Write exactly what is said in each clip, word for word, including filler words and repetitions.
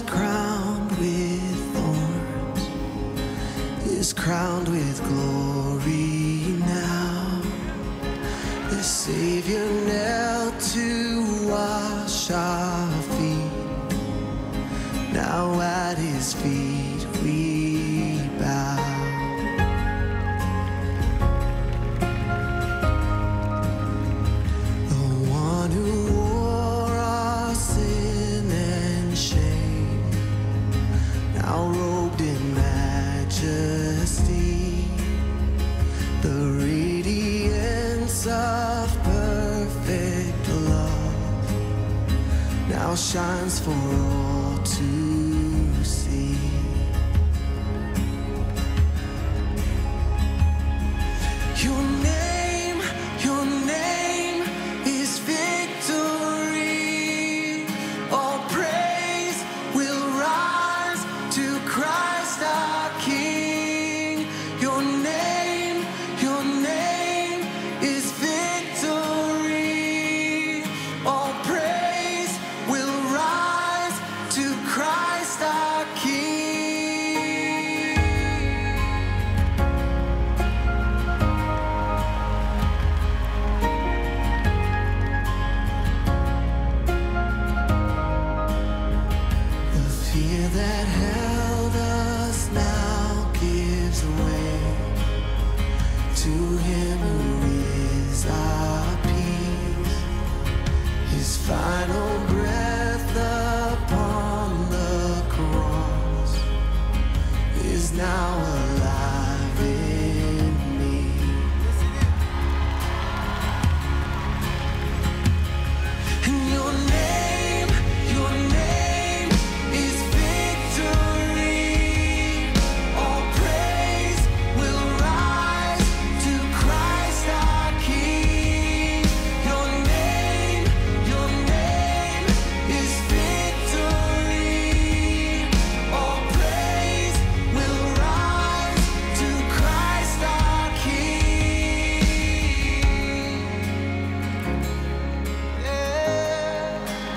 was crowned with thorns is crowned with glory now. The Savior knelt to wash our feet. Now at his feet we bow. Shines for all to see. Your name, your name is victory. All praise will rise to Christ our King. Your name, your name is victory. All praise will rise to Christ our King. The fear that held us now gives way to him who is our peace. His final breath upon the cross is now alive in me. And your name, your name is victory. All praise will rise to Christ our King. Your name, your name is victory. All praise will rise to Christ our King. Yeah.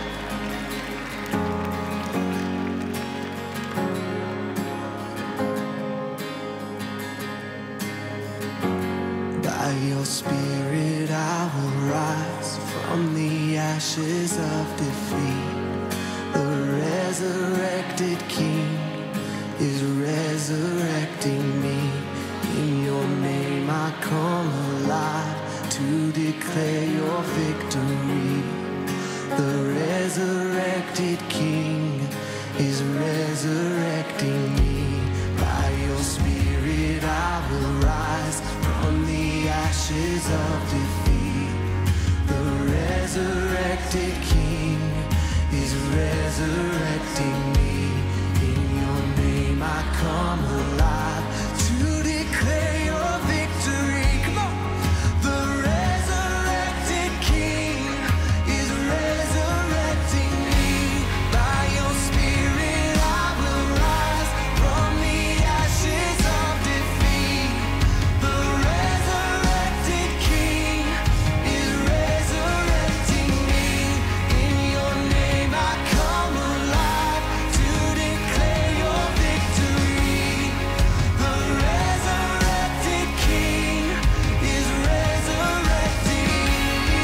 By your Spirit I will rise from the ashes of defeat. The resurrected King is resurrecting me. In your name I come alive to declare your victory. The resurrected King is resurrecting me. By your Spirit I will rise from the ashes of defeat. The resurrected King is resurrecting me. In your name I come alive to declare your victory. Come on! The resurrected King is resurrecting me. By your Spirit I will rise from the ashes of defeat. The resurrected King is resurrecting me. In your name I come alive to declare your victory. The resurrected King is resurrecting me.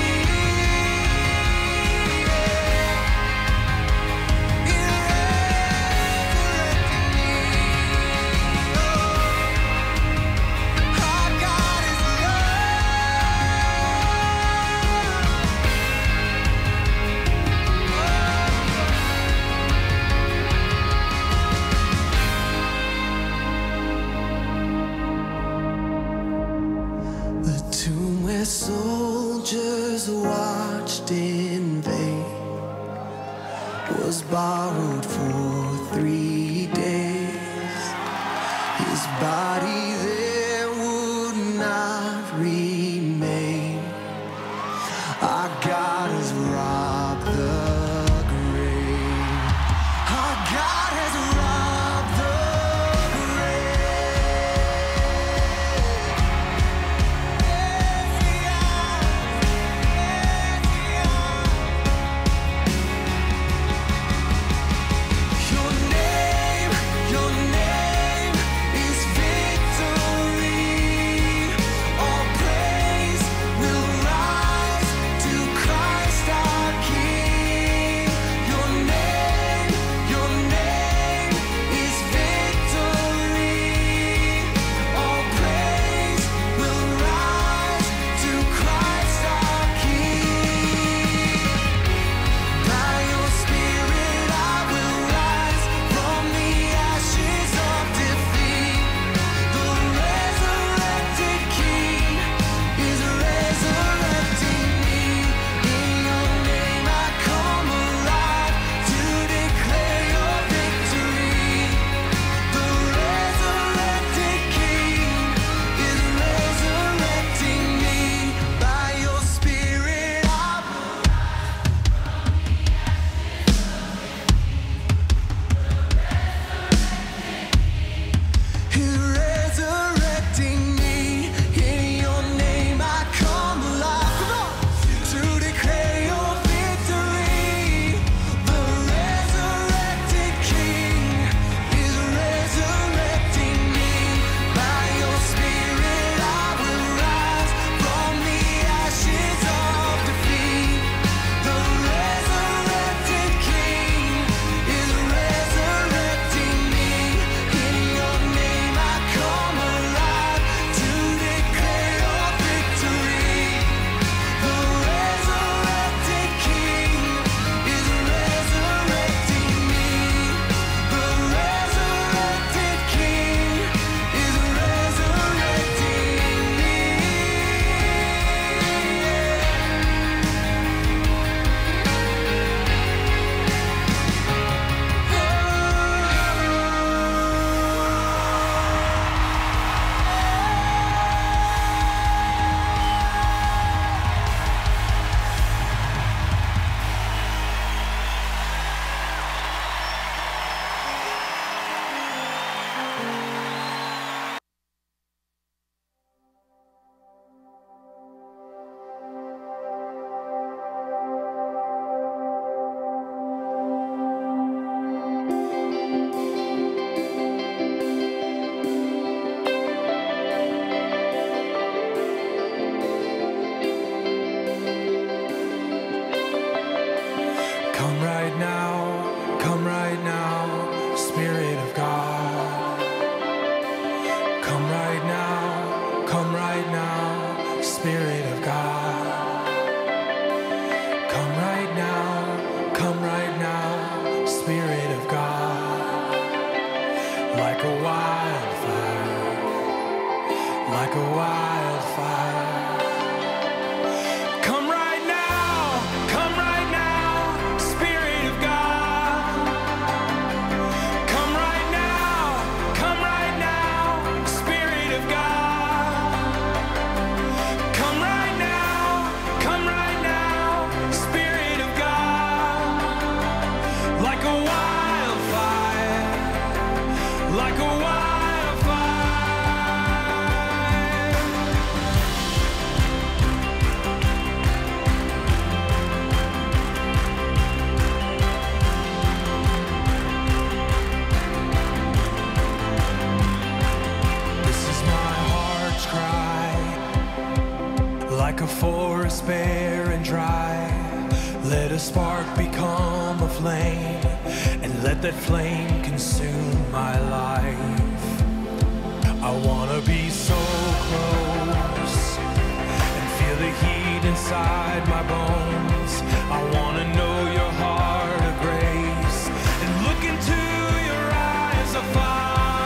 Our God is love. The tomb where soldiers watched in vain was borrowed for three days. His body there would not remain. Our God has robbed the grave. Our God has robbed the grave. Your now, come right now, Spirit of God. Come right now, come right now, Spirit of God. Come right now, come right now, Spirit of God. Like a wildfire, like a wildfire. Like a forest bare and dry, let a spark become a flame, and let that flame consume my life. I wanna be so close and feel the heat inside my bones. I wanna know your heart of grace and look into your eyes of fire.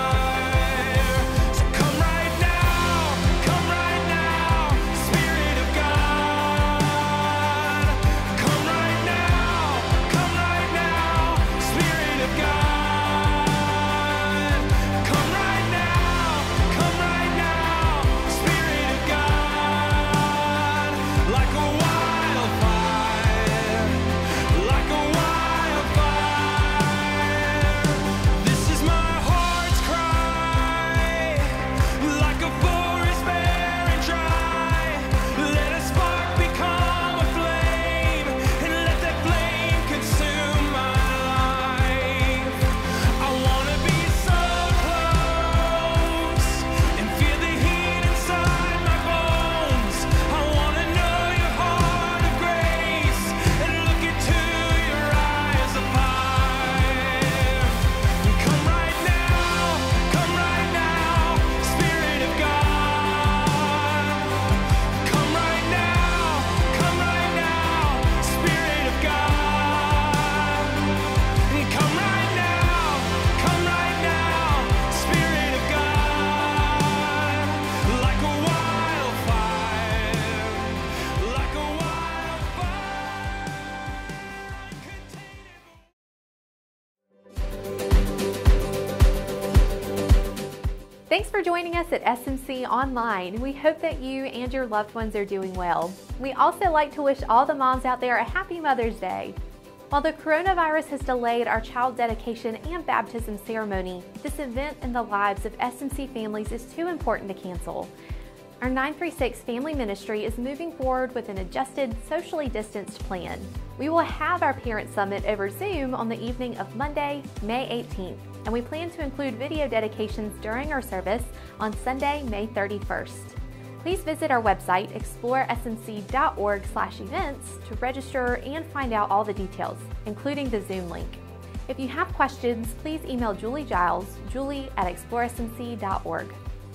Thanks for joining us at S M C Online. We hope that you and your loved ones are doing well. We also like to wish all the moms out there a happy Mother's Day. While the coronavirus has delayed our child dedication and baptism ceremony, this event in the lives of S M C families is too important to cancel. Our nine three six Family Ministry is moving forward with an adjusted, socially distanced plan. We will have our Parent Summit over Zoom on the evening of Monday, May eighteenth, and we plan to include video dedications during our service on Sunday, May thirty-first. Please visit our website, explore S M C dot org slash events, to register and find out all the details, including the Zoom link. If you have questions, please email Julie Giles, julie at explore S M C dot org.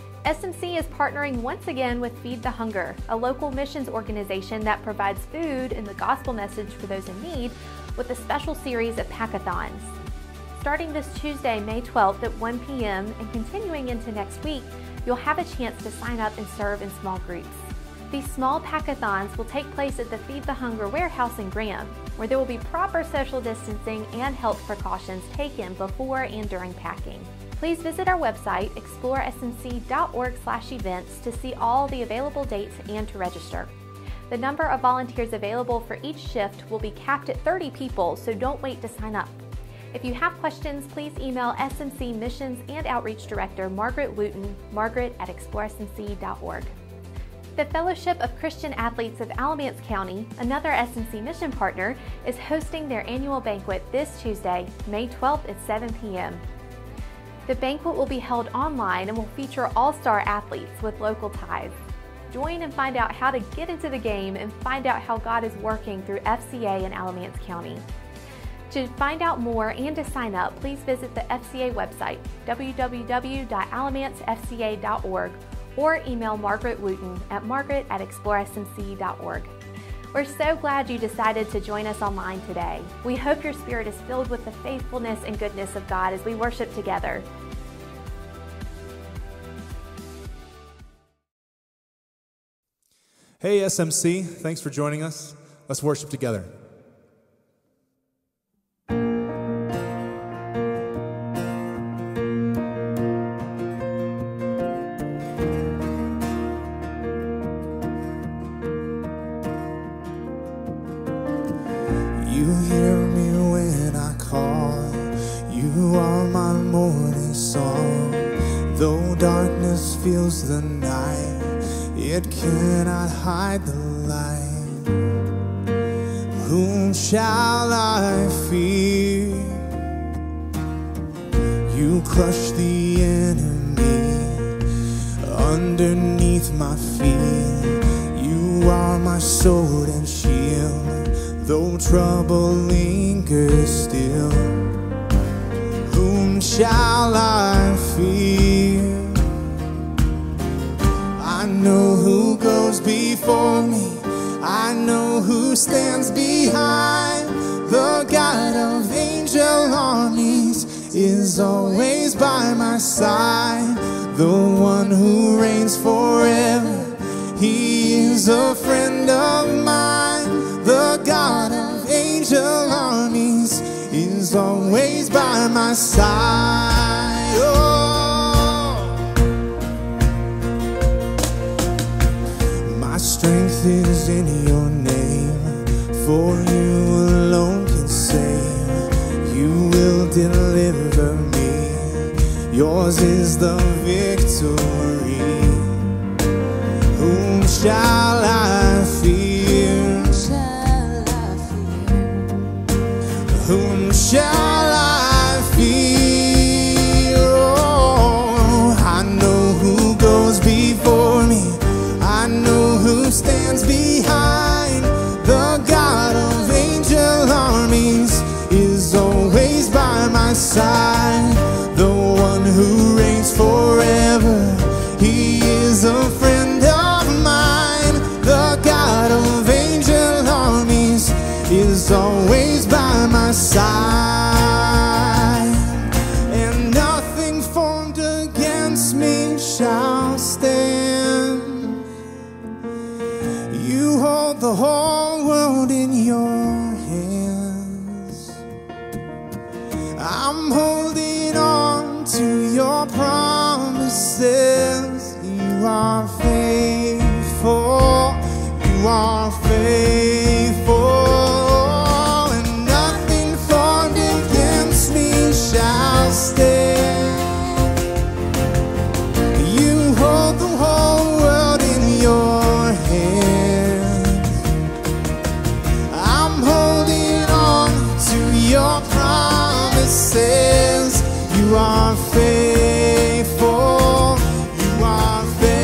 S M C is partnering once again with Feed the Hunger, a local missions organization that provides food and the gospel message for those in need, with a special series of packathons. Starting this Tuesday, May twelfth at one p m and continuing into next week, you'll have a chance to sign up and serve in small groups. These small packathons will take place at the Feed the Hunger warehouse in Graham, where there will be proper social distancing and health precautions taken before and during packing. Please visit our website, explore S M C dot org slash events, to see all the available dates and to register. The number of volunteers available for each shift will be capped at thirty people, so don't wait to sign up. If you have questions, please email S M C Missions and Outreach Director Margaret Wooten, margaret at explore S M C dot org. The Fellowship of Christian Athletes of Alamance County, another S M C mission partner, is hosting their annual banquet this Tuesday, May twelfth at seven p m The banquet will be held online and will feature all-star athletes with local ties. Join and find out how to get into the game and find out how God is working through F C A in Alamance County. To find out more and to sign up, please visit the F C A website, w w w dot alamance f c a dot org, or email Margaret Wooten at margaret at explore s m c dot org. We're so glad you decided to join us online today. We hope your spirit is filled with the faithfulness and goodness of God as we worship together. Hey S M C, thanks for joining us. Let's worship together. You hear me when I call. You are my morning song. Though darkness fills the night, it cannot hide the light. Whom shall I fear? You crush the enemy underneath my feet. You are my sword and shield. Though trouble lingers still, whom shall I fear? I know who goes before me. I know who stands behind. The God of angel armies is always by my side. The one who reigns forever, he is a friend of mine. The God of angel armies is always by my side. Oh, my strength is in your name, for you alone can save. You will deliver me. Yours is the victory. Whom shall I fear? Whom shall I fear? Oh, I know who goes before me. I know who stands behind. The God of angel armies is always by my side. The one who reigns forever, he is a friend of mine. The God of angel armies is always by my side, and nothing formed against me shall stand. You hold the whole world in your hands. I'm holding on to your promises. You are faithful. You are faithful. Stand. You hold the whole world in your hands. I'm holding on to your promises. You are faithful. You are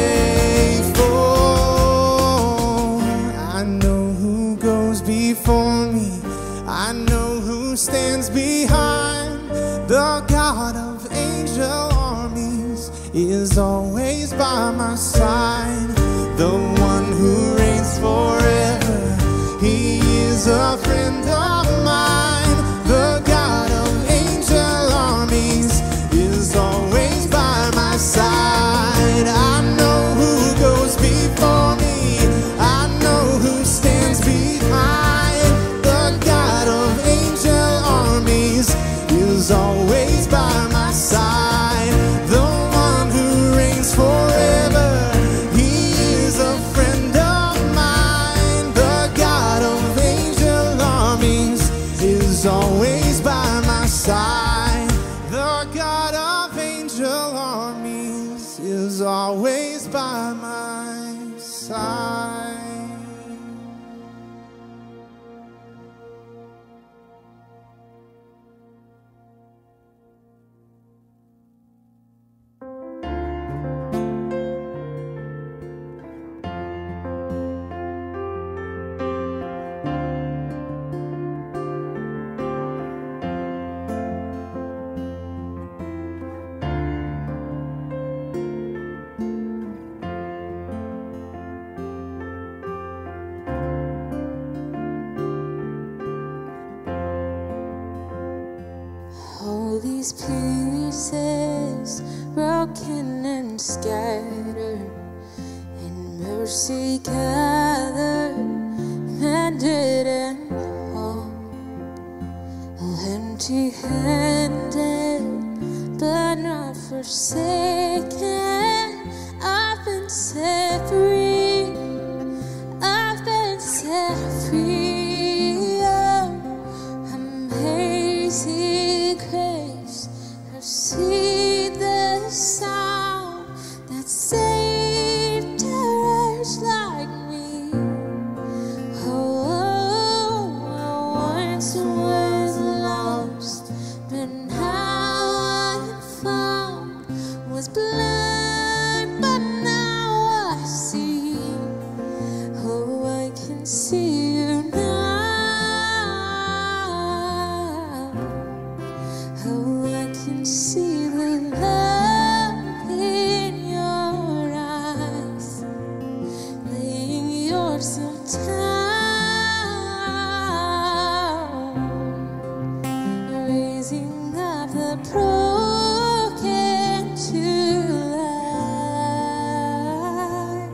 faithful. I know who goes before me. I know who stands behind. The God of angel armies is always by my side. The one who reigns forever, he is a friend of mine. The God of angel armies is always by my side. I know who goes before me. I know who stands behind. The God of angel armies is always by my side. The one who reigns forever, he is a friend of these pieces, broken and scattered, in mercy gathered, mended and whole, empty-handed, but not forsaken. I've been set free, I've been set free. Oh, amazing grace, I've seen the sound that saved a wretch like me. Oh, I once was lost, but now I am found, was blind, but now I see. Oh, I can see you now. Oh, I can see the love in your eyes, laying yourself down, raising up the broken to life.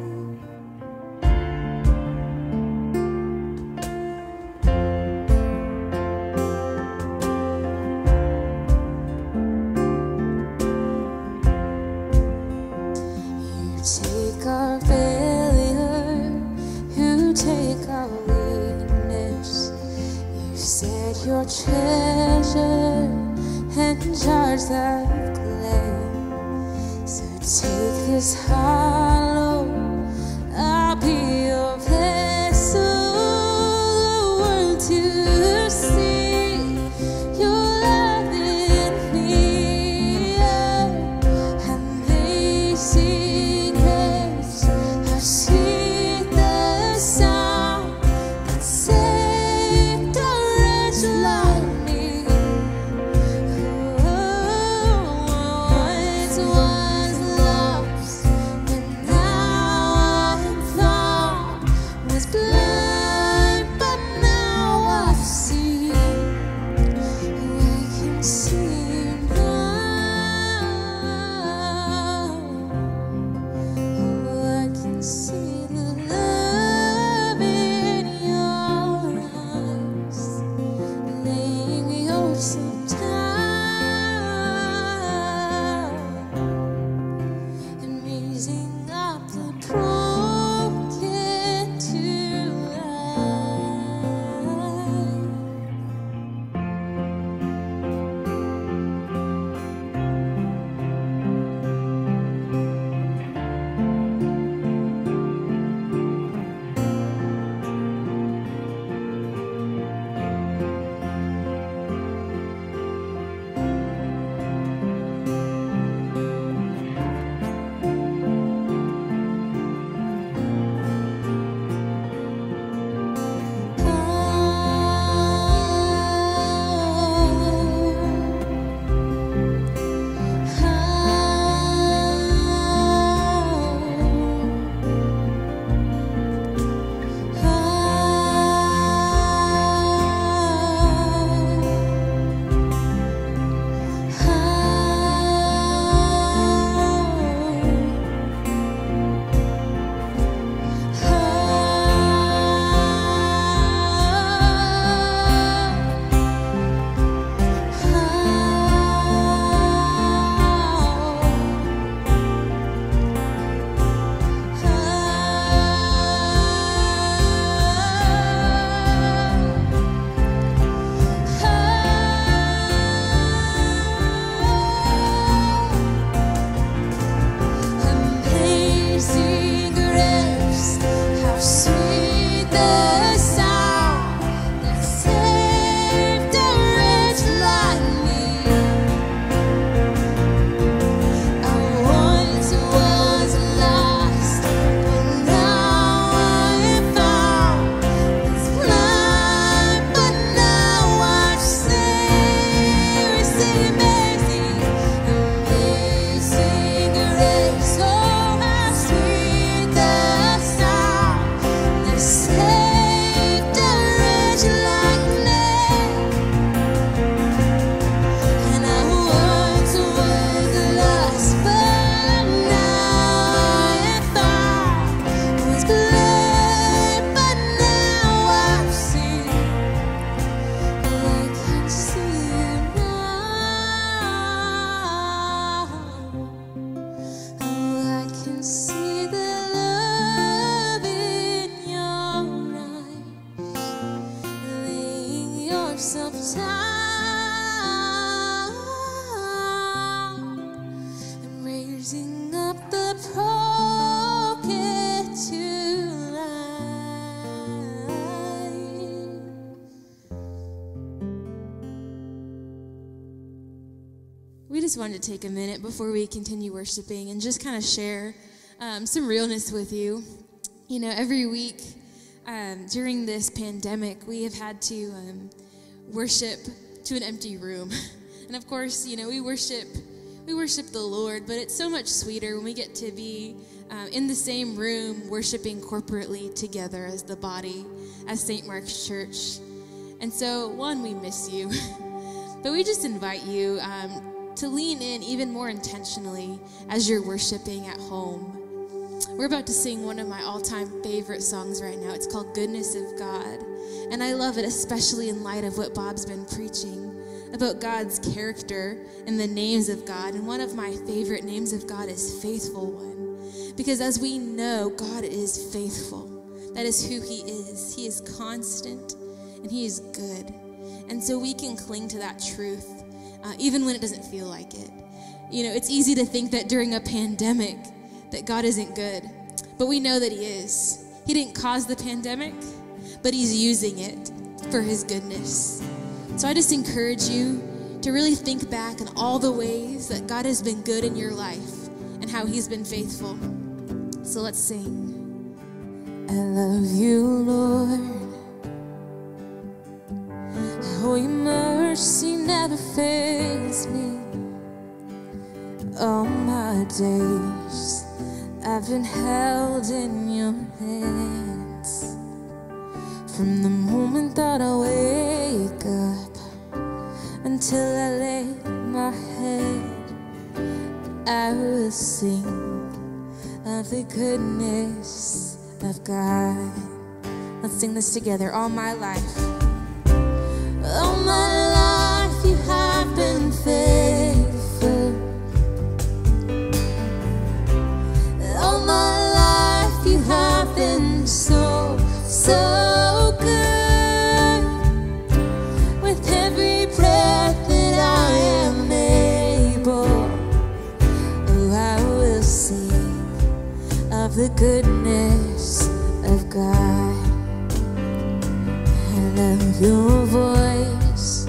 You take our failure, you take our weakness, you set your treasure in jars of clay. So take this hollow, I'll be your vessel, the world to see your love in me. Oh, amazing grace, I've seen the sound that saved a wretch like me. Oh, I once was lost, but sound and raising up the broken to life. We just wanted to take a minute before we continue worshiping and just kind of share um, some realness with you. You know, every week um, during this pandemic, we have had to um, worship to an empty room. And of course, you know, we worship we worship the Lord, but it's so much sweeter when we get to be um, in the same room worshiping corporately together as the body, as Saint Mark's Church. And so, one, we miss you, but we just invite you um, to lean in even more intentionally as you're worshiping at home. We're about to sing one of my all-time favorite songs right now. It's called Goodness of God. And I love it, especially in light of what Bob's been preaching about God's character and the names of God. And one of my favorite names of God is Faithful One. Because as we know, God is faithful. That is who he is. He is constant and he is good. And so we can cling to that truth, uh, even when it doesn't feel like it. You know, it's easy to think that during a pandemic that God isn't good, but we know that he is. He didn't cause the pandemic, but he's using it for his goodness. So I just encourage you to really think back on all the ways that God has been good in your life and how he's been faithful. So let's sing. I love you, Lord. Oh, your mercy never fails me. All my days I've been held in your hands. From the moment that I wake up until I lay my head, I will sing of the goodness of God. Let's sing this together. All my life, all my life you have been faithful. All my life you have been so, so good. With every breath that I am able, oh, I will sing of the goodness of God. I love your voice.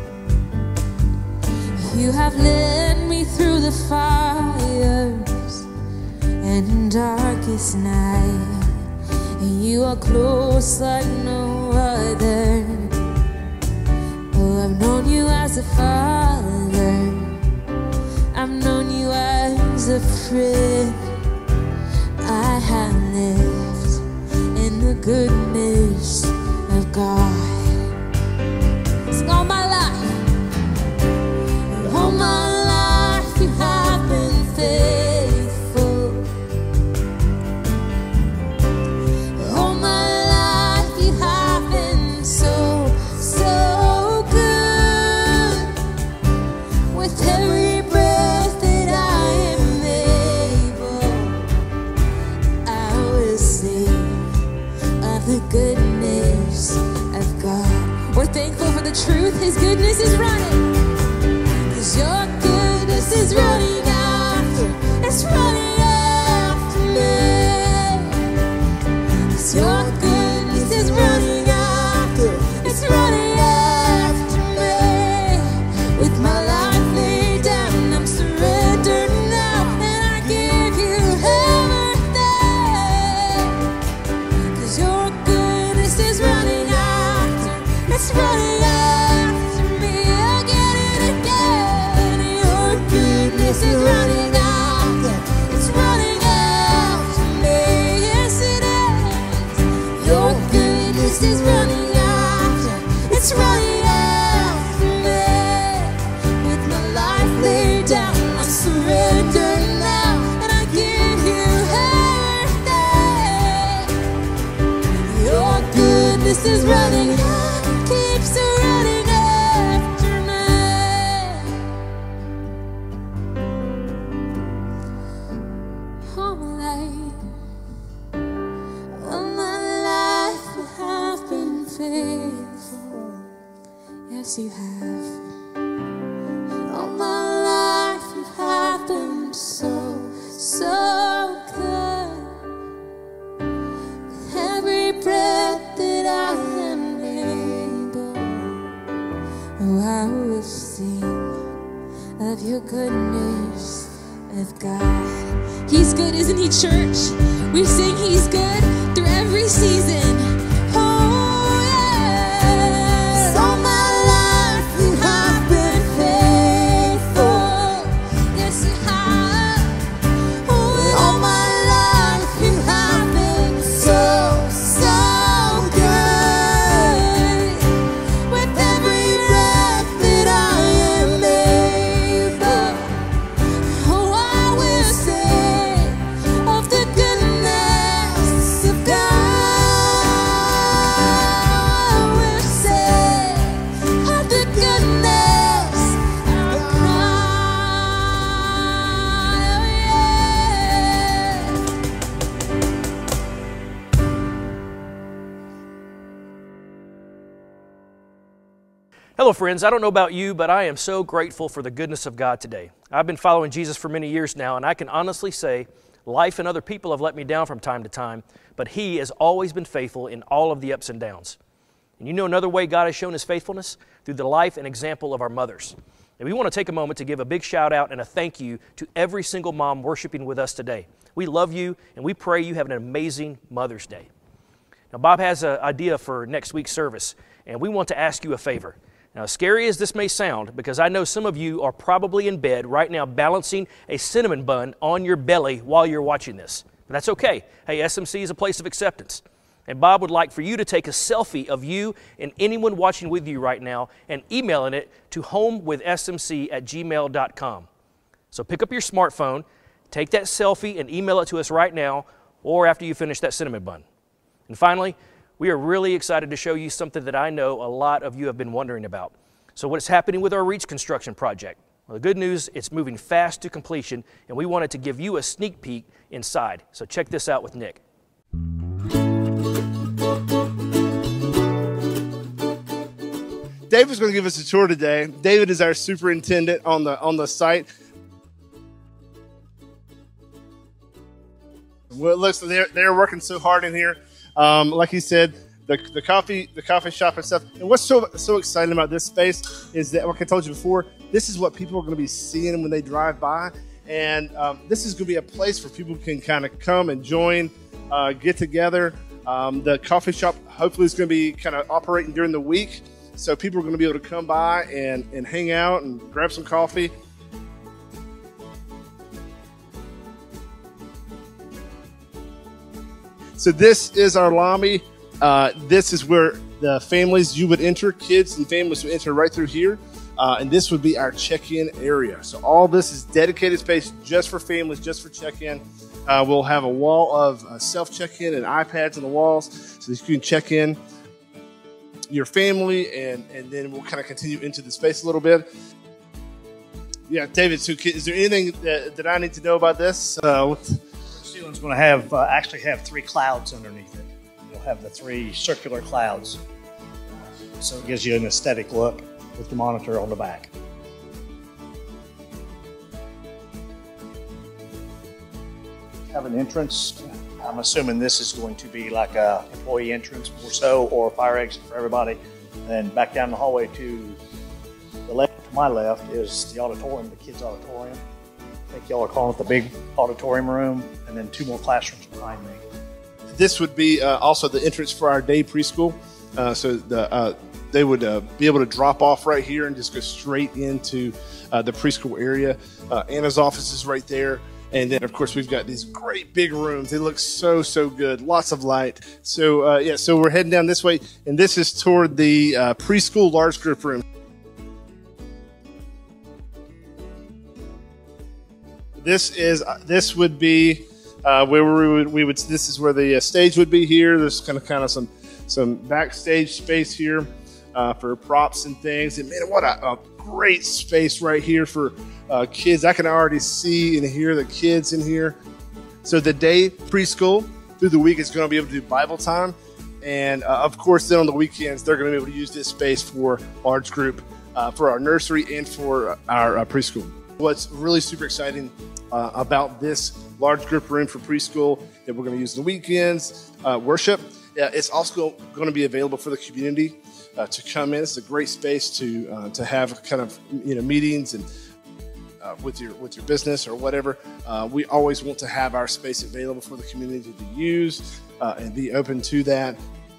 You have led me through the fires and darkest night, and you are close like no other. Oh, I've known you as a father, I've known you as a friend. I have lived in the goodness of God. Sing all my life, all my life you have been faithful. All my life you have been so, so good. With every breath that I am able, I will sing of the goodness of God. We're thankful for the truth. His goodness is running. 'Cause your goodness is running after, it's running after me. 'Cause your goodness is running after, it's running after me. With my life laid down, I'm surrendered now, and I give you everything. 'Cause your goodness is running after, it's running after me. Again and again, your goodness is running after, it's running after me. Yes, it is. Your goodness is running after, it's running after me. With my life laid down, I'm surrendered now, and I give you everything. Your goodness is running, keeps running after me. All my life, all my life you have been faithful. Yes, yes you have. All my life you have been so, so good. With every breath that I am able, oh, I will sing of your goodness of God. He's good, isn't he, church? We sing he's good through every season. Oh, yeah. All my life you have been faithful. Yes, you have. Oh, all my life you have been so, so good. With every breath that I am able, oh, I will sing of the goodness of God. I will sing of the goodness of Hello friends, I don't know about you, but I am so grateful for the goodness of God today. I've been following Jesus for many years now, and I can honestly say life and other people have let me down from time to time, but He has always been faithful in all of the ups and downs. And you know another way God has shown His faithfulness? Through the life and example of our mothers. And we want to take a moment to give a big shout out and a thank you to every single mom worshiping with us today. We love you, and we pray you have an amazing Mother's Day. Now Bob has an idea for next week's service, and we want to ask you a favor. Now, as scary as this may sound, because I know some of you are probably in bed right now balancing a cinnamon bun on your belly while you're watching this. But that's okay. Hey, S M C is a place of acceptance. And Bob would like for you to take a selfie of you and anyone watching with you right now and emailing it to homewithsmc at gmail dot com. So pick up your smartphone, take that selfie and email it to us right now or after you finish that cinnamon bun. And finally, we are really excited to show you something that I know a lot of you have been wondering about. So what's happening with our Reach construction project? Well, the good news, it's moving fast to completion, and we wanted to give you a sneak peek inside. So check this out with Nick. David's going to give us a tour today. David is our superintendent on the on the site. Well, it looks like they're, they're working so hard in here. Um, like he said, the, the coffee the coffee shop and stuff. And what's so so exciting about this space is that, like I told you before, this is what people are going to be seeing when they drive by. And um, this is going to be a place where people can kind of come and join, uh, get together. Um, the coffee shop hopefully is going to be kind of operating during the week. So people are going to be able to come by and, and hang out and grab some coffee. So this is our lobby. Uh, this is where the families you would enter, kids and families would enter right through here. Uh, and this would be our check-in area. So all this is dedicated space just for families, just for check-in. Uh, we'll have a wall of uh, self-check-in and iPads on the walls so that you can check in your family, and, and then we'll kind of continue into the space a little bit. Yeah, David, so is there anything that, that I need to know about this? Uh, The ceiling's going to have uh, actually have three clouds underneath it. You'll have the three circular clouds, so it gives you an aesthetic look with the monitor on the back. Have an entrance. I'm assuming this is going to be like a employee entrance more so, or a fire exit for everybody. Then back down the hallway to the left, to my left, is the auditorium, the kids' auditorium. I think y'all are calling it the big auditorium room, and then two more classrooms behind me. This would be uh, also the entrance for our day preschool. Uh, so the, uh, they would uh, be able to drop off right here and just go straight into uh, the preschool area. Uh, Anna's office is right there. And then, of course, we've got these great big rooms. They look so, so good. Lots of light. So, uh, yeah, so we're heading down this way. And this is toward the uh, preschool large group room. This is uh, this would be uh, where we would we would. This is where the uh, stage would be here. There's kind of kind of some some backstage space here uh, for props and things. And man, what a, a great space right here for uh, kids. I can already see and hear the kids in here. So the day preschool through the week is going to be able to do Bible time. And uh, of course, then on the weekends, they're going to be able to use this space for large group, uh, for our nursery and for our uh, preschool. What's really super exciting uh, about this large group room for preschool that we're going to use on the weekends, uh, worship, uh, it's also going to be available for the community uh, to come in. It's a great space to uh, to have kind of you know meetings and uh, with your with your business or whatever. Uh, we always want to have our space available for the community to use uh, and be open to that.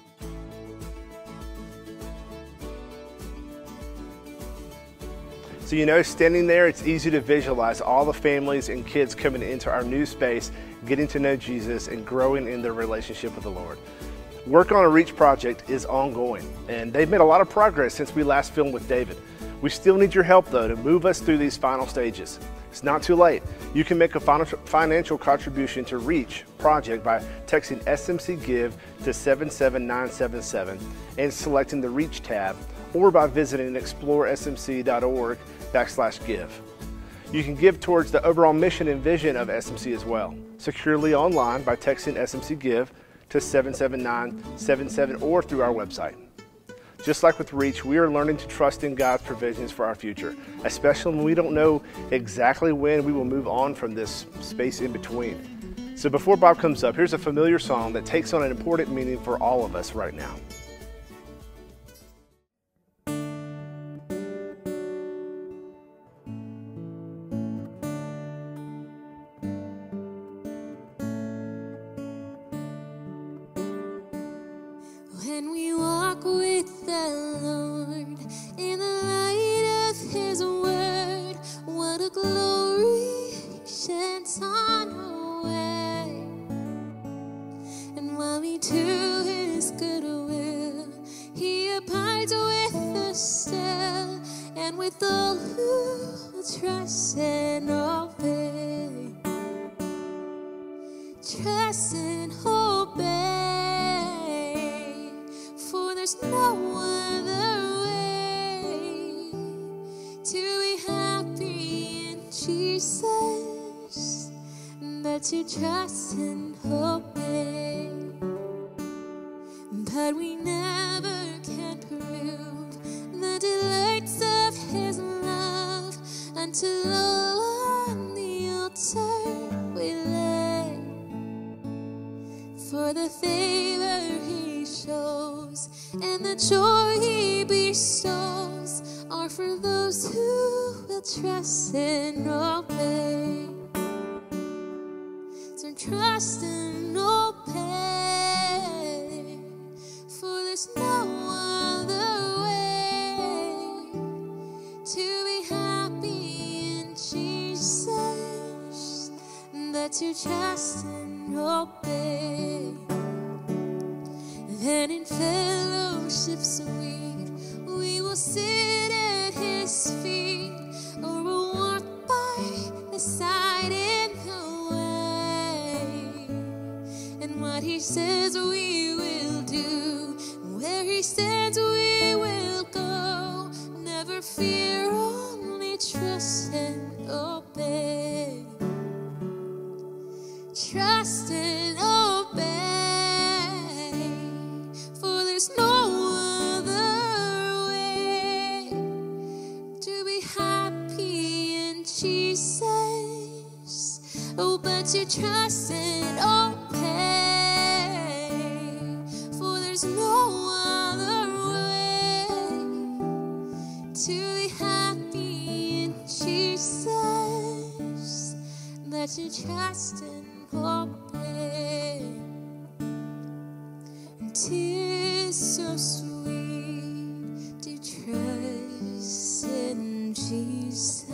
So, you know, standing there, it's easy to visualize all the families and kids coming into our new space, getting to know Jesus and growing in their relationship with the Lord. Work on a Reach project is ongoing, and they've made a lot of progress since we last filmed with David. We still need your help, though, to move us through these final stages. It's not too late. You can make a financial contribution to Reach project by texting S M C Give to seven seven nine seven seven and selecting the Reach tab, or by visiting explore S M C dot org backslash give. You can give towards the overall mission and vision of S M C as well, securely online by texting S M C Give to seven seven nine seven seven or through our website. Just like with Reach, we are learning to trust in God's provisions for our future, especially when we don't know exactly when we will move on from this space in between. So before Bob comes up, here's a familiar song that takes on an important meaning for all of us right now. When we walk with the Lord in the light of His word, what a glory sheds on our way. And while we do His good will, He abides with us still, and with all who will trust and obey. Trust and obey. There's no other way to be happy in Jesus but to trust and obey. But we never can prove the delights of His love until all on the altar we lay. For the favor He shows and the joy He bestows are for those who will trust and obey. So trust and obey, for there's no other way to be happy in Jesus but to trust and obey. Then in fellowship sweet we will sit at His feet, or we'll walk by His side in the way. And what He says we will do, where He stands we will go. Never fear, only trust and obey. Trust and obey. No other way to be happy in Jesus, oh, but to trust and obey. For there's no other way to be happy in Jesus, but to trust and obey. Tis so sweet to trust in Jesus.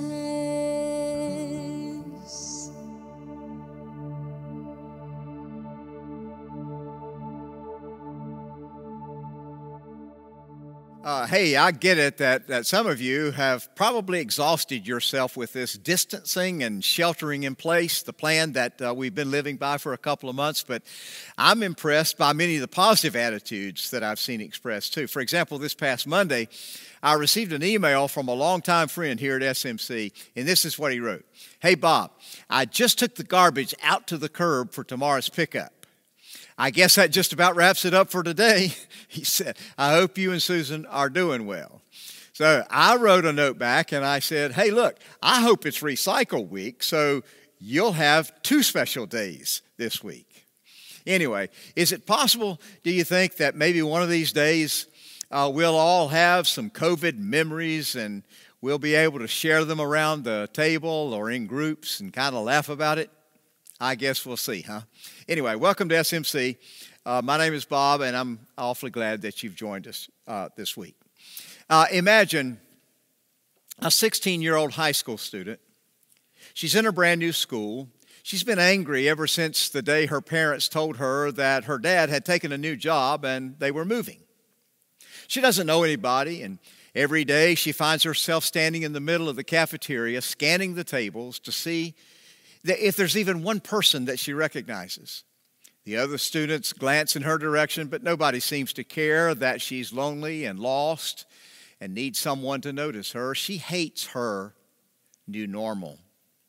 Uh, hey, I get it that, that some of you have probably exhausted yourself with this distancing and sheltering in place, the plan that uh, we've been living by for a couple of months, but I'm impressed by many of the positive attitudes that I've seen expressed too. For example, this past Monday, I received an email from a longtime friend here at S M C, and this is what he wrote. Hey, Bob, I just took the garbage out to the curb for tomorrow's pickup. I guess that just about wraps it up for today. He said, I hope you and Susan are doing well. So I wrote a note back and I said, hey, look, I hope it's recycle week, so you'll have two special days this week. Anyway, is it possible, do you think, that maybe one of these days uh, we'll all have some COVID memories and we'll be able to share them around the table or in groups and kind of laugh about it? I guess we'll see, huh? Anyway, welcome to S M C. Uh, my name is Bob, and I'm awfully glad that you've joined us uh, this week. Uh, imagine a sixteen-year-old high school student. She's in a brand new school. She's been angry ever since the day her parents told her that her dad had taken a new job and they were moving. She doesn't know anybody, and every day she finds herself standing in the middle of the cafeteria, scanning the tables to see if there's even one person that she recognizes. The other students glance in her direction, but nobody seems to care that she's lonely and lost and needs someone to notice her. She hates her new normal.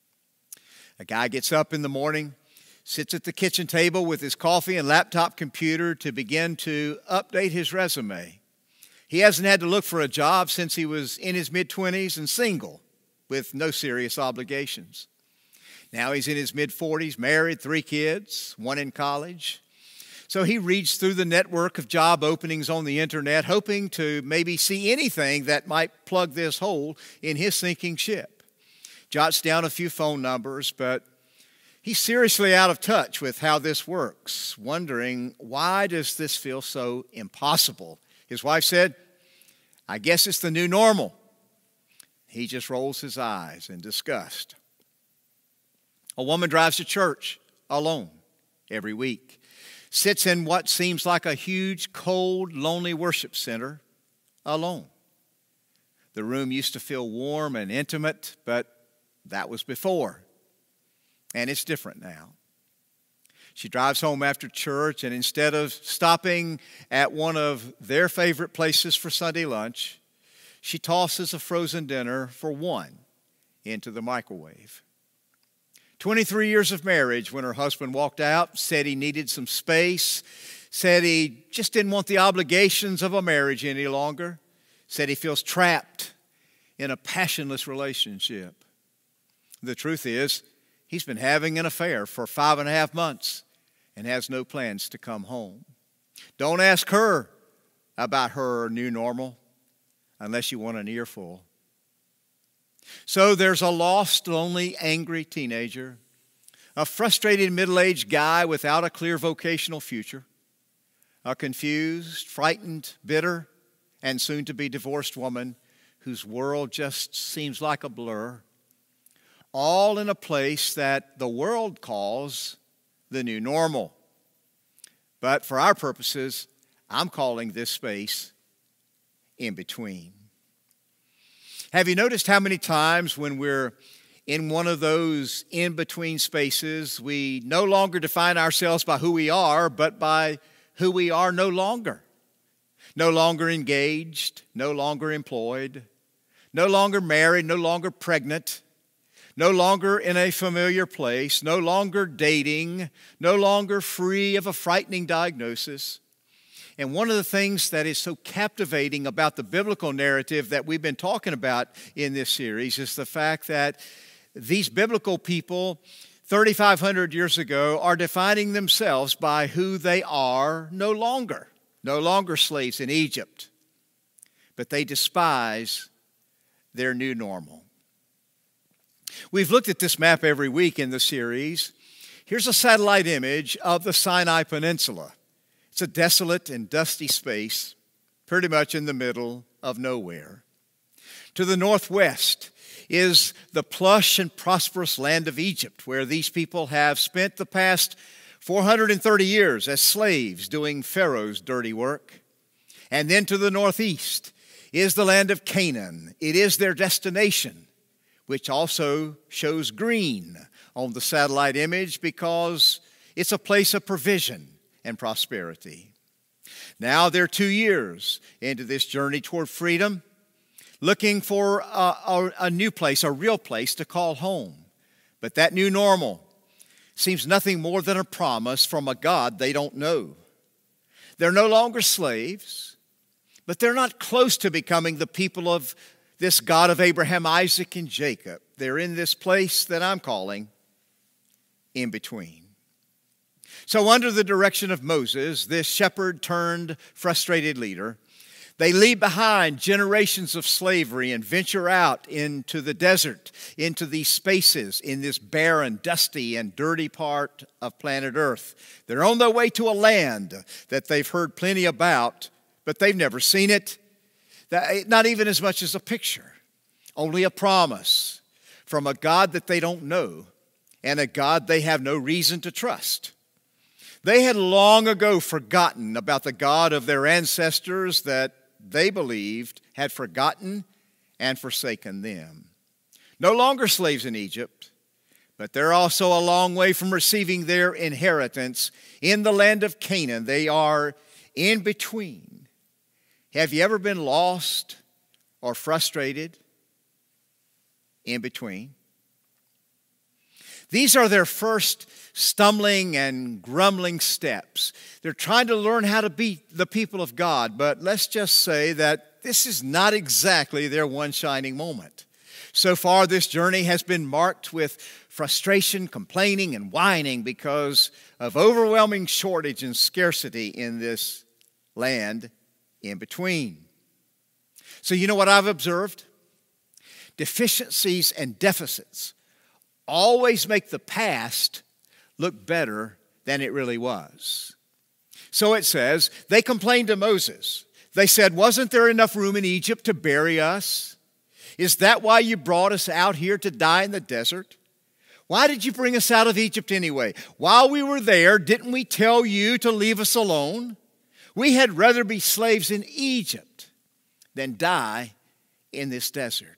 A guy gets up in the morning, sits at the kitchen table with his coffee and laptop computer to begin to update his resume. He hasn't had to look for a job since he was in his mid-twenties and single with no serious obligations. Now he's in his mid-forties, married, three kids, one in college. So he reads through the network of job openings on the internet, hoping to maybe see anything that might plug this hole in his sinking ship. Jots down a few phone numbers, but he's seriously out of touch with how this works, wondering, why does this feel so impossible? His wife said, I guess it's the new normal. He just rolls his eyes in disgust. A woman drives to church alone every week, sits in what seems like a huge, cold, lonely worship center alone. The room used to feel warm and intimate, but that was before, and it's different now. She drives home after church, and instead of stopping at one of their favorite places for Sunday lunch, she tosses a frozen dinner for one into the microwave. twenty-three years of marriage when her husband walked out, said he needed some space, said he just didn't want the obligations of a marriage any longer, said he feels trapped in a passionless relationship. The truth is, he's been having an affair for five and a half months and has no plans to come home. Don't ask her about her new normal unless you want an earful. So there's a lost, lonely, angry teenager, a frustrated middle-aged guy without a clear vocational future, a confused, frightened, bitter, and soon-to-be divorced woman whose world just seems like a blur, all in a place that the world calls the new normal. But for our purposes, I'm calling this space in between. Have you noticed how many times when we're in one of those in-between spaces, we no longer define ourselves by who we are, but by who we are no longer? No longer engaged, no longer employed, no longer married, no longer pregnant, no longer in a familiar place, no longer dating, no longer free of a frightening diagnosis. And one of the things that is so captivating about the biblical narrative that we've been talking about in this series is the fact that these biblical people thirty-five hundred years ago are defining themselves by who they are no longer. No longer slaves in Egypt, but they despise their new normal. We've looked at this map every week in the series. Here's a satellite image of the Sinai Peninsula. It's a desolate and dusty space, pretty much in the middle of nowhere. To the northwest is the plush and prosperous land of Egypt, where these people have spent the past four hundred thirty years as slaves doing Pharaoh's dirty work. And then to the northeast is the land of Canaan. It is their destination, which also shows green on the satellite image because it's a place of provision and prosperity. Now they're two years into this journey toward freedom, looking for a, a, a new place, a real place to call home. But that new normal seems nothing more than a promise from a God they don't know. They're no longer slaves, but they're not close to becoming the people of this God of Abraham, Isaac, and Jacob. They're in this place that I'm calling in between. So under the direction of Moses, this shepherd turned frustrated leader, they leave behind generations of slavery and venture out into the desert, into these spaces, in this barren, dusty, and dirty part of planet Earth. They're on their way to a land that they've heard plenty about, but they've never seen it. Not even as much as a picture, only a promise from a God that they don't know and a God they have no reason to trust. They had long ago forgotten about the God of their ancestors that they believed had forgotten and forsaken them. No longer slaves in Egypt, but they're also a long way from receiving their inheritance in the land of Canaan. They are in between. Have you ever been lost or frustrated in between? These are their first stumbling and grumbling steps. They're trying to learn how to be the people of God, but let's just say that this is not exactly their one shining moment. So far, this journey has been marked with frustration, complaining, and whining because of overwhelming shortage and scarcity in this land in between. So you know what I've observed? Deficiencies and deficits always make the past look better than it really was. So it says, they complained to Moses. They said, wasn't there enough room in Egypt to bury us? Is that why you brought us out here to die in the desert? Why did you bring us out of Egypt anyway? While we were there, didn't we tell you to leave us alone? We had rather be slaves in Egypt than die in this desert.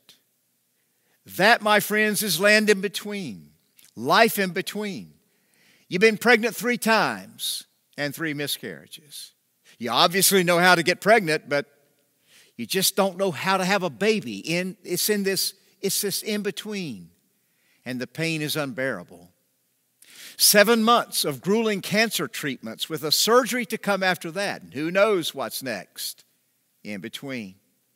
That, my friends, is land in between, life in between. You've been pregnant three times and three miscarriages. You obviously know how to get pregnant, but you just don't know how to have a baby. In, it's in this, it's this in between, and the pain is unbearable. Seven months of grueling cancer treatments with a surgery to come after that, and who knows what's next in between.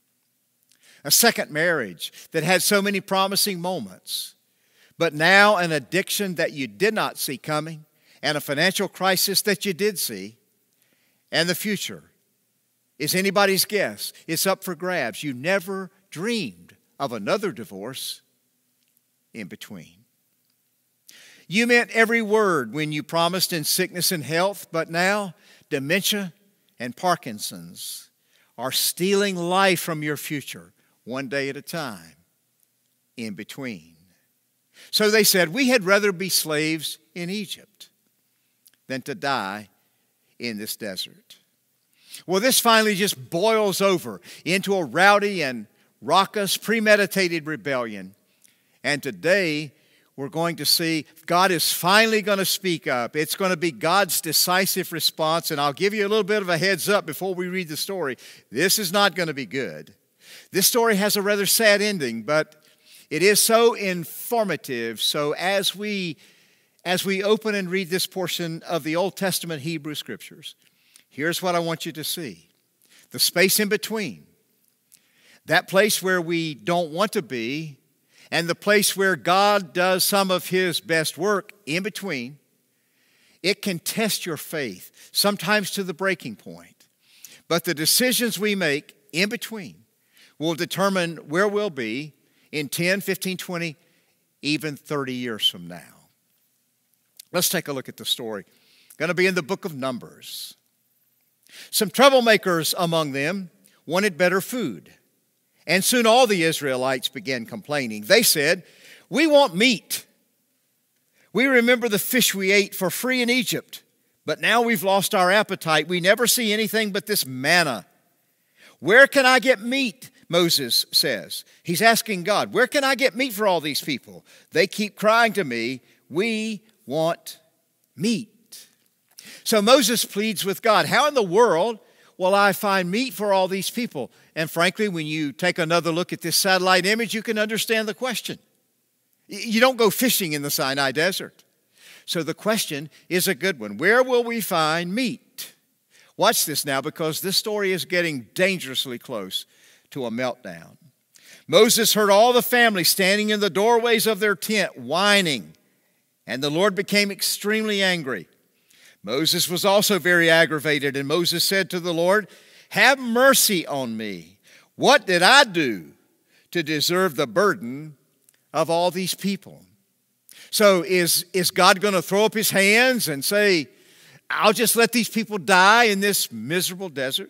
A second marriage that had so many promising moments, but now an addiction that you did not see coming, and a financial crisis that you did see, and the future is anybody's guess. It's up for grabs. You never dreamed of another divorce in between. You meant every word when you promised in sickness and health, but now dementia and Parkinson's are stealing life from your future, one day at a time, in between. So they said, we had rather be slaves in Egypt than to die in this desert. Well, this finally just boils over into a rowdy and raucous, premeditated rebellion. And today, we're going to see God is finally going to speak up. It's going to be God's decisive response. And I'll give you a little bit of a heads up before we read the story. This is not going to be good. This story has a rather sad ending, but it is so informative. So as we, as we open and read this portion of the Old Testament Hebrew Scriptures, here's what I want you to see. The space in between, that place where we don't want to be, and the place where God does some of His best work in between, it can test your faith, sometimes to the breaking point. But the decisions we make in between will determine where we'll be in ten, fifteen, twenty, even thirty years from now. Let's take a look at the story. Going to be in the book of Numbers. Some troublemakers among them wanted better food. And soon all the Israelites began complaining. They said, we want meat. We remember the fish we ate for free in Egypt, but now we've lost our appetite. We never see anything but this manna. Where can I get meat? Moses says. He's asking God, where can I get meat for all these people? They keep crying to me, we want meat. So Moses pleads with God, how in the world will I find meat for all these people? And frankly, when you take another look at this satellite image, you can understand the question. You don't go fishing in the Sinai Desert. So the question is a good one. Where will we find meat? Watch this now, because this story is getting dangerously close to a meltdown. Moses heard all the family standing in the doorways of their tent whining, and the Lord became extremely angry. Moses was also very aggravated, and Moses said to the Lord, "Have mercy on me. What did I do to deserve the burden of all these people?" So is, is God going to throw up his hands and say, "I'll just let these people die in this miserable desert"?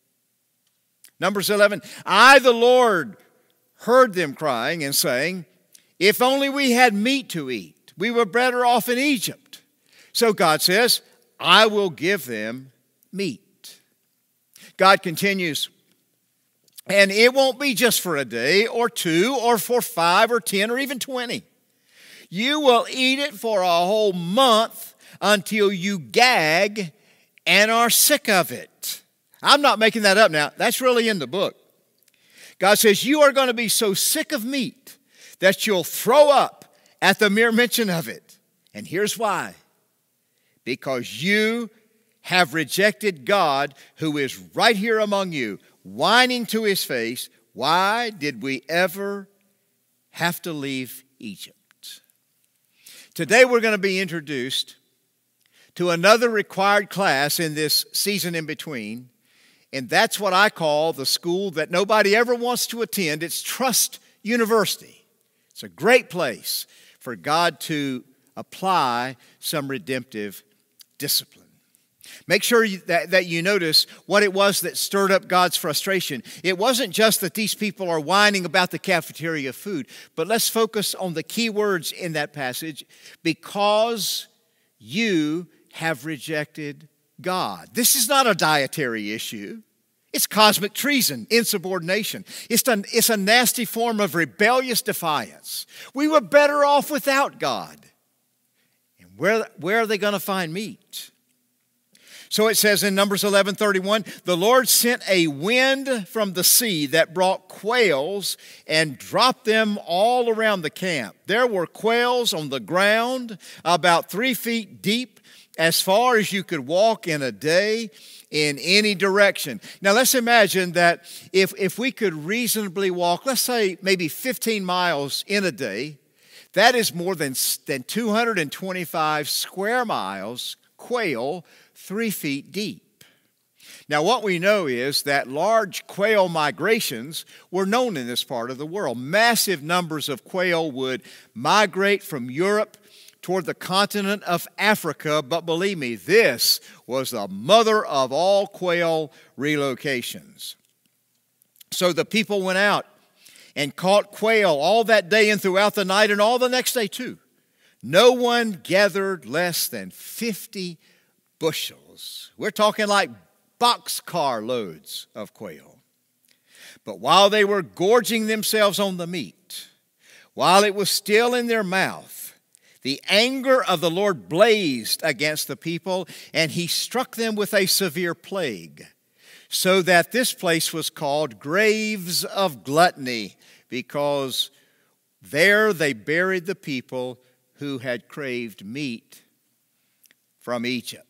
Numbers eleven, I, the Lord, heard them crying and saying, "If only we had meat to eat, we were better off in Egypt." So God says, "I will give them meat." God continues, "And it won't be just for a day or two or for five or ten or even twenty. You will eat it for a whole month until you gag and are sick of it." I'm not making that up now. That's really in the book. God says, you are going to be so sick of meat that you'll throw up at the mere mention of it. And here's why. Because you have rejected God, who is right here among you, whining to his face, "Why did we ever have to leave Egypt?" Today we're going to be introduced to another required class in this season in between, and that's what I call the school that nobody ever wants to attend. It's Trust University. It's a great place for God to apply some redemptive discipline. Make sure that, that you notice what it was that stirred up God's frustration. It wasn't just that these people are whining about the cafeteria food, but let's focus on the key words in that passage. Because you have rejected God. This is not a dietary issue. It's cosmic treason, insubordination. It's a, it's a nasty form of rebellious defiance. We were better off without God. And where, where are they going to find meat? So it says in Numbers eleven thirty-one, the Lord sent a wind from the sea that brought quails and dropped them all around the camp. There were quails on the ground about three feet deep, as far as you could walk in a day in any direction. Now let's imagine that if, if we could reasonably walk, let's say maybe fifteen miles in a day, that is more than, than two hundred twenty-five square miles, quail, three feet deep. Now what we know is that large quail migrations were known in this part of the world. Massive numbers of quail would migrate from Europe toward the continent of Africa, but believe me, this was the mother of all quail relocations. So the people went out and caught quail all that day and throughout the night and all the next day too. No one gathered less than fifty bushels. We're talking like boxcar loads of quail. But while they were gorging themselves on the meat, while it was still in their mouth, the anger of the Lord blazed against the people, and he struck them with a severe plague, so that this place was called Graves of Gluttony, because there they buried the people who had craved meat from Egypt.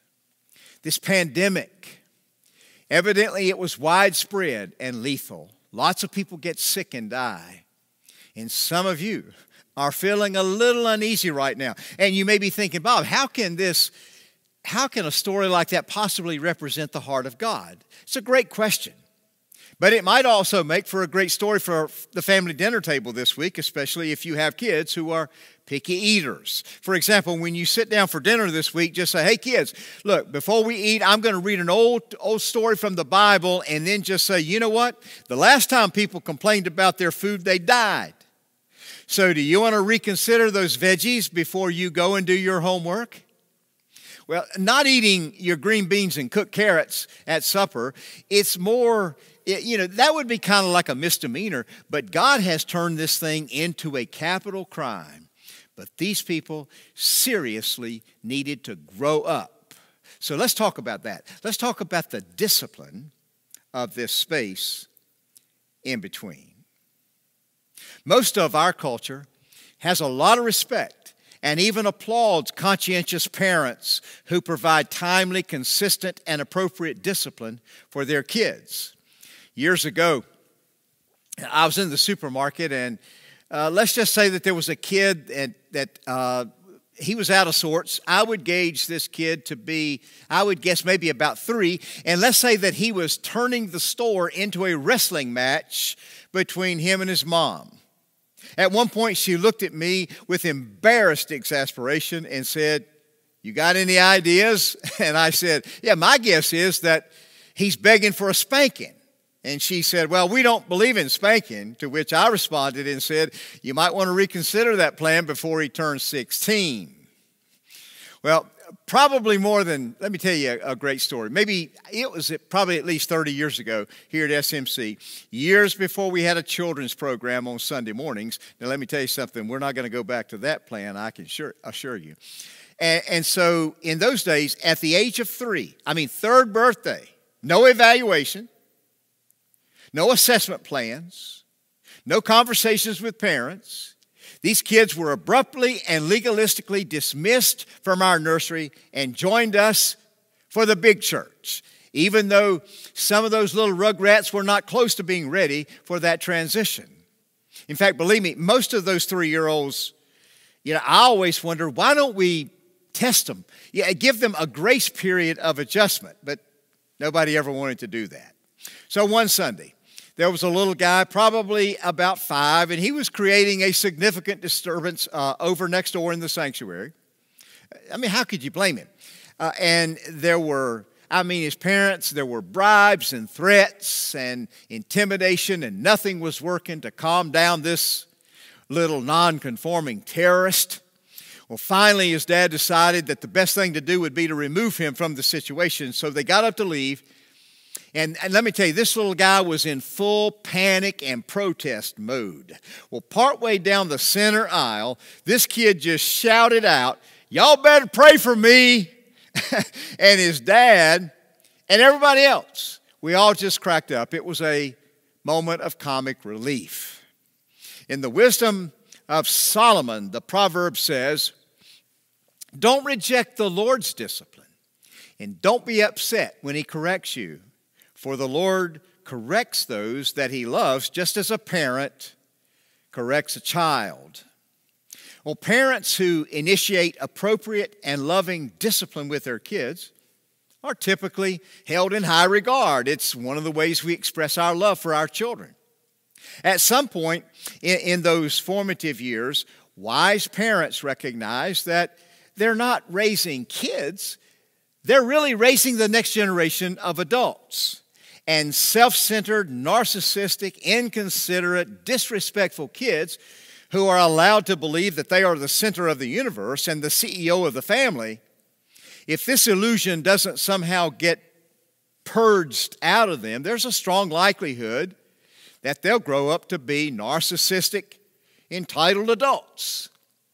This pandemic, evidently it was widespread and lethal. Lots of people get sick and die. And some of you are feeling a little uneasy right now. And you may be thinking, Bob, how can this, how can a story like that possibly represent the heart of God? It's a great question. But it might also make for a great story for the family dinner table this week, especially if you have kids who are picky eaters. For example, when you sit down for dinner this week, just say, hey kids, look, before we eat, I'm going to read an old, old story from the Bible, and then just say, you know what? The last time people complained about their food, they died. So do you want to reconsider those veggies before you go and do your homework? Well, not eating your green beans and cooked carrots at supper, it's more, you know, that would be kind of like a misdemeanor, but God has turned this thing into a capital crime. But these people seriously needed to grow up. So let's talk about that. Let's talk about the discipline of this space in between. Most of our culture has a lot of respect and even applauds conscientious parents who provide timely, consistent, and appropriate discipline for their kids. Years ago, I was in the supermarket, and uh, let's just say that there was a kid and, that uh, he was out of sorts. I would gauge this kid to be, I would guess maybe about three, and let's say that he was turning the store into a wrestling match between him and his mom. At one point, she looked at me with embarrassed exasperation and said, "You got any ideas?" And I said, "Yeah, my guess is that he's begging for a spanking." And she said, "Well, we don't believe in spanking," to which I responded and said, "You might want to reconsider that plan before he turns sixteen. Well, probably more than, let me tell you a, a great story. Maybe it was probably at least thirty years ago here at S M C, years before we had a children's program on Sunday mornings. Now, let me tell you something. We're not going to go back to that plan, I can sure, assure you. And, and so in those days, at the age of three, I mean third birthday, no evaluation, no assessment plans, no conversations with parents. These kids were abruptly and legalistically dismissed from our nursery and joined us for the big church, even though some of those little rugrats were not close to being ready for that transition. In fact, believe me, most of those three-year-olds, you know, I always wonder, why don't we test them? Yeah, give them a grace period of adjustment, but nobody ever wanted to do that. So one Sunday, there was a little guy, probably about five, and he was creating a significant disturbance uh, over next door in the sanctuary. I mean, how could you blame him? Uh, and there were, I mean, his parents, there were bribes and threats and intimidation, and nothing was working to calm down this little non-conforming terrorist. Well, finally, his dad decided that the best thing to do would be to remove him from the situation, so they got up to leave. And, and let me tell you, this little guy was in full panic and protest mode. Well, partway down the center aisle, this kid just shouted out, "Y'all better pray for me." And his dad and everybody else, we all just cracked up. It was a moment of comic relief. In the wisdom of Solomon, the proverb says, "Don't reject the Lord's discipline, and don't be upset when he corrects you. For the Lord corrects those that he loves, just as a parent corrects a child." Well, parents who initiate appropriate and loving discipline with their kids are typically held in high regard. It's one of the ways we express our love for our children. At some point in, in those formative years, wise parents recognize that they're not raising kids, they're really raising the next generation of adults. And self-centered, narcissistic, inconsiderate, disrespectful kids who are allowed to believe that they are the center of the universe and the C E O of the family, if this illusion doesn't somehow get purged out of them, there's a strong likelihood that they'll grow up to be narcissistic, entitled adults.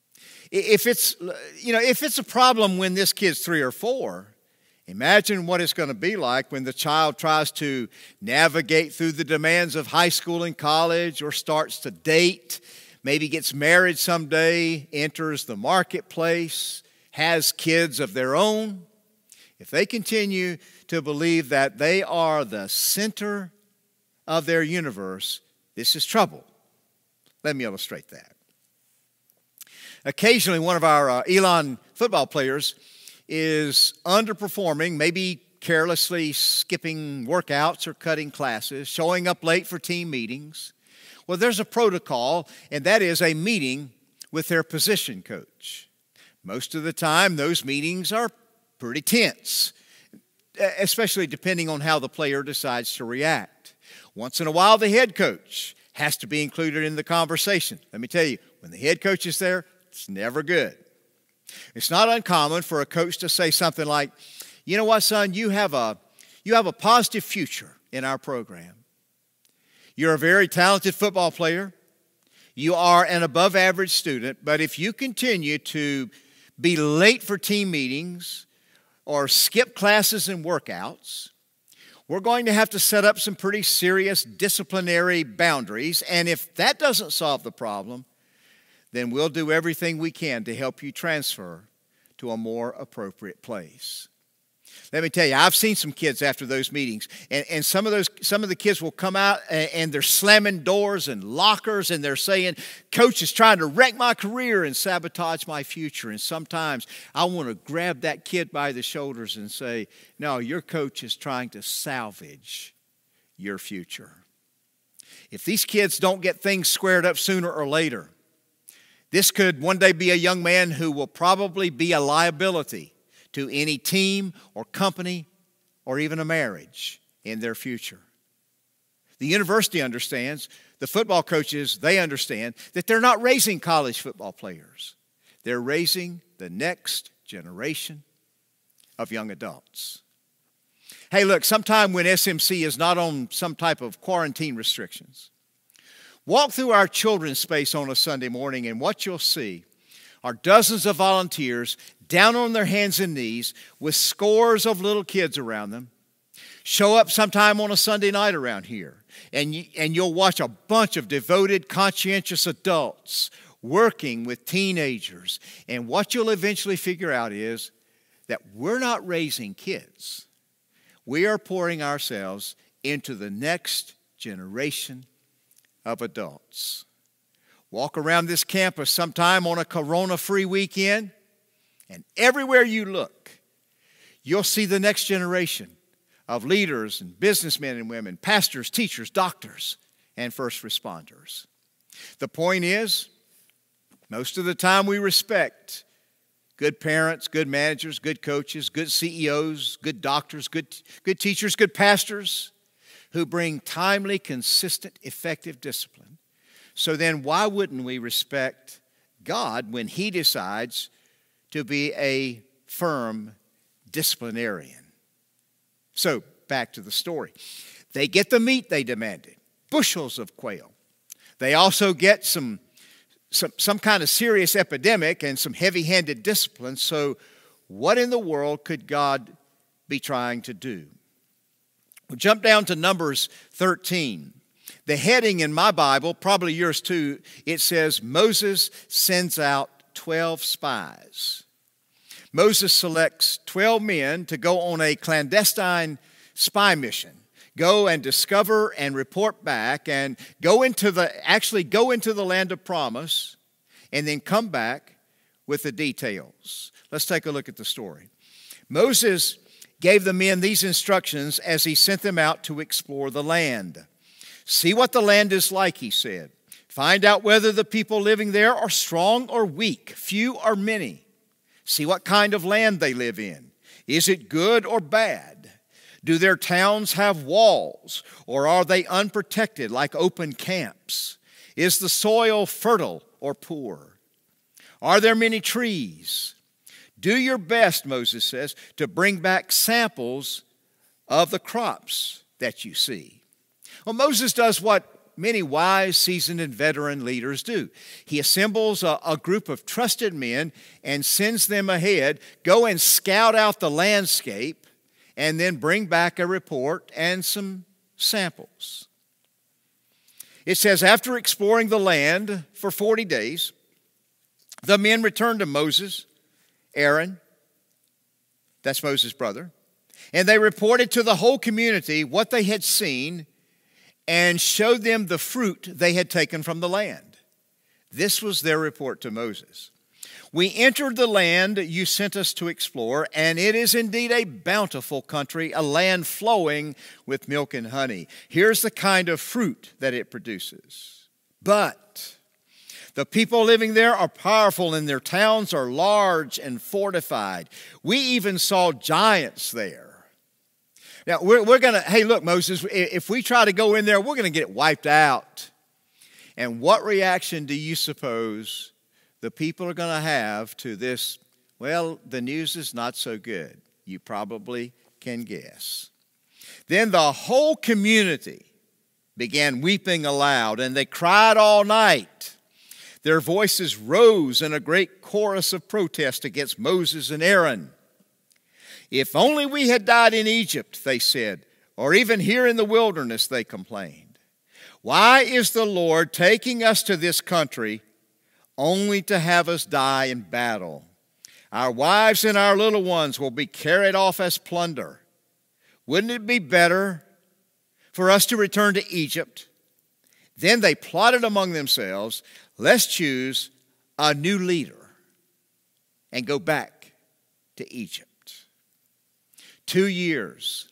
If it's, you know, if it's a problem when this kid's three or four, imagine what it's going to be like when the child tries to navigate through the demands of high school and college, or starts to date, maybe gets married someday, enters the marketplace, has kids of their own. If they continue to believe that they are the center of their universe, this is trouble. Let me illustrate that. Occasionally, one of our uh, Elon football players is underperforming, maybe carelessly skipping workouts or cutting classes, showing up late for team meetings. Well, there's a protocol, and that is a meeting with their position coach. Most of the time, those meetings are pretty tense, especially depending on how the player decides to react. Once in a while, the head coach has to be included in the conversation. Let me tell you, when the head coach is there, it's never good. It's not uncommon for a coach to say something like, "You know what, son, you have a, you have a positive future in our program. You're a very talented football player. You are an above average student, but if you continue to be late for team meetings or skip classes and workouts, we're going to have to set up some pretty serious disciplinary boundaries. And if that doesn't solve the problem, then we'll do everything we can to help you transfer to a more appropriate place. Let me tell you, I've seen some kids after those meetings, and, and some of those some of the kids will come out and, and they're slamming doors and lockers, and they're saying, Coach is trying to wreck my career and sabotage my future. And sometimes I want to grab that kid by the shoulders and say, no, your coach is trying to salvage your future. If these kids don't get things squared up sooner or later, this could one day be a young man who will probably be a liability to any team or company or even a marriage in their future. The university understands, the football coaches, they understand that they're not raising college football players. They're raising the next generation of young adults. Hey, look, sometime when S M C is not on some type of quarantine restrictions, walk through our children's space on a Sunday morning, and what you'll see are dozens of volunteers down on their hands and knees with scores of little kids around them. Show up sometime on a Sunday night around here, and, you, and you'll watch a bunch of devoted, conscientious adults working with teenagers. And what you'll eventually figure out is that we're not raising kids. We are pouring ourselves into the next generation of adults. Walk around this campus sometime on a corona-free weekend, and everywhere you look, you'll see the next generation of leaders and businessmen and women, pastors, teachers, doctors, and first responders. The point is, most of the time we respect good parents, good managers, good coaches, good C E Os, good doctors, good, good teachers, good pastors who bring timely, consistent, effective discipline. So then why wouldn't we respect God when He decides to be a firm disciplinarian? So back to the story. They get the meat they demanded, bushels of quail. They also get some, some, some kind of serious epidemic and some heavy-handed discipline. So what in the world could God be trying to do? We'll jump down to Numbers thirteen. The heading in my Bible, probably yours too, it says, Moses sends out twelve spies. Moses selects twelve men to go on a clandestine spy mission. Go and discover and report back and go into the, actually go into the land of promise and then come back with the details. Let's take a look at the story. Moses gave the men these instructions as he sent them out to explore the land. See what the land is like, he said. Find out whether the people living there are strong or weak, few or many. See what kind of land they live in. Is it good or bad? Do their towns have walls, or are they unprotected like open camps? Is the soil fertile or poor? Are there many trees? Do your best, Moses says, to bring back samples of the crops that you see. Well, Moses does what many wise, seasoned, and veteran leaders do. He assembles a, a group of trusted men and sends them ahead, go and scout out the landscape, and then bring back a report and some samples. It says, after exploring the land for forty days, the men returned to Moses, Aaron, that's Moses' brother, and they reported to the whole community what they had seen and showed them the fruit they had taken from the land. This was their report to Moses. We entered the land you sent us to explore, and it is indeed a bountiful country, a land flowing with milk and honey. Here's the kind of fruit that it produces. But the people living there are powerful, and their towns are large and fortified. We even saw giants there. Now, we're, we're going to, hey, look, Moses, if we try to go in there, we're going to get wiped out. And what reaction do you suppose the people are going to have to this? Well, the news is not so good. You probably can guess. Then the whole community began weeping aloud, and they cried all night. Their voices rose in a great chorus of protest against Moses and Aaron. If only we had died in Egypt, they said, or even here in the wilderness, they complained. Why is the Lord taking us to this country only to have us die in battle. Our wives and our little ones will be carried off as plunder. Wouldn't it be better for us to return to Egypt? Then they plotted among themselves, let's choose a new leader and go back to Egypt. Two years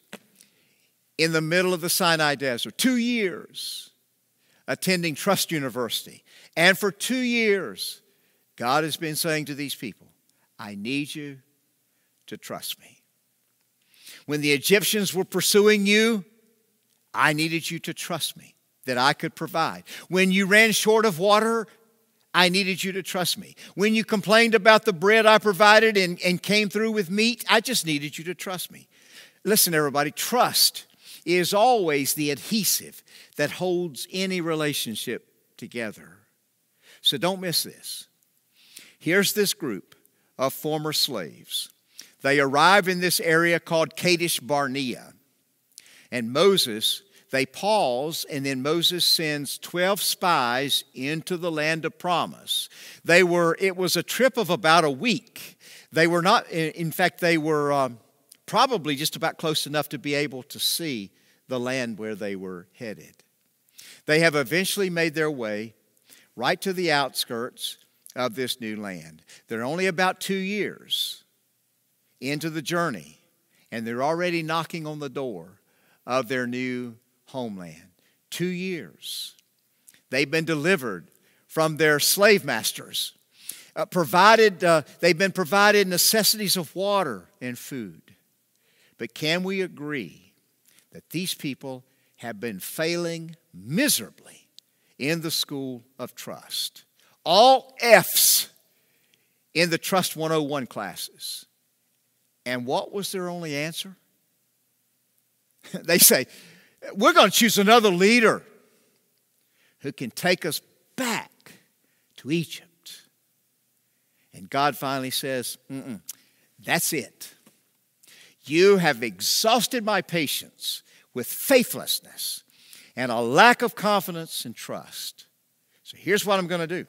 in the middle of the Sinai Desert. Two years attending Trust University. And for two years, God has been saying to these people, I need you to trust me. When the Egyptians were pursuing you, I needed you to trust me that I could provide. When you ran short of water, I needed you to trust me. When you complained about the bread I provided and, and came through with meat, I just needed you to trust me. Listen, everybody, trust is always the adhesive that holds any relationship together. So don't miss this. Here's this group of former slaves. They arrive in this area called Kadesh Barnea. And Moses, they pause, and then Moses sends twelve spies into the land of promise. They were, it was a trip of about a week. They were not, in fact, they were um, probably just about close enough to be able to see the land where they were headed. They have eventually made their way right to the outskirts of this new land. They're only about two years into the journey, and they're already knocking on the door of their new homeland. Two years. They've been delivered from their slave masters. Uh, provided, uh, they've been provided necessities of water and food. But can we agree that these people have been failing miserably in the school of trust? All F's in the Trust one oh one classes. And what was their only answer? They say, we're going to choose another leader who can take us back to Egypt. And God finally says, Mm-mm, that's it. You have exhausted my patience with faithlessness and a lack of confidence and trust. So here's what I'm going to do.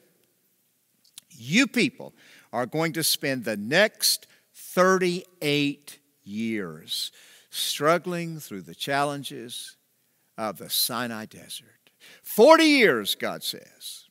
You people are going to spend the next thirty-eight years struggling through the challenges of the Sinai Desert. forty years, God says.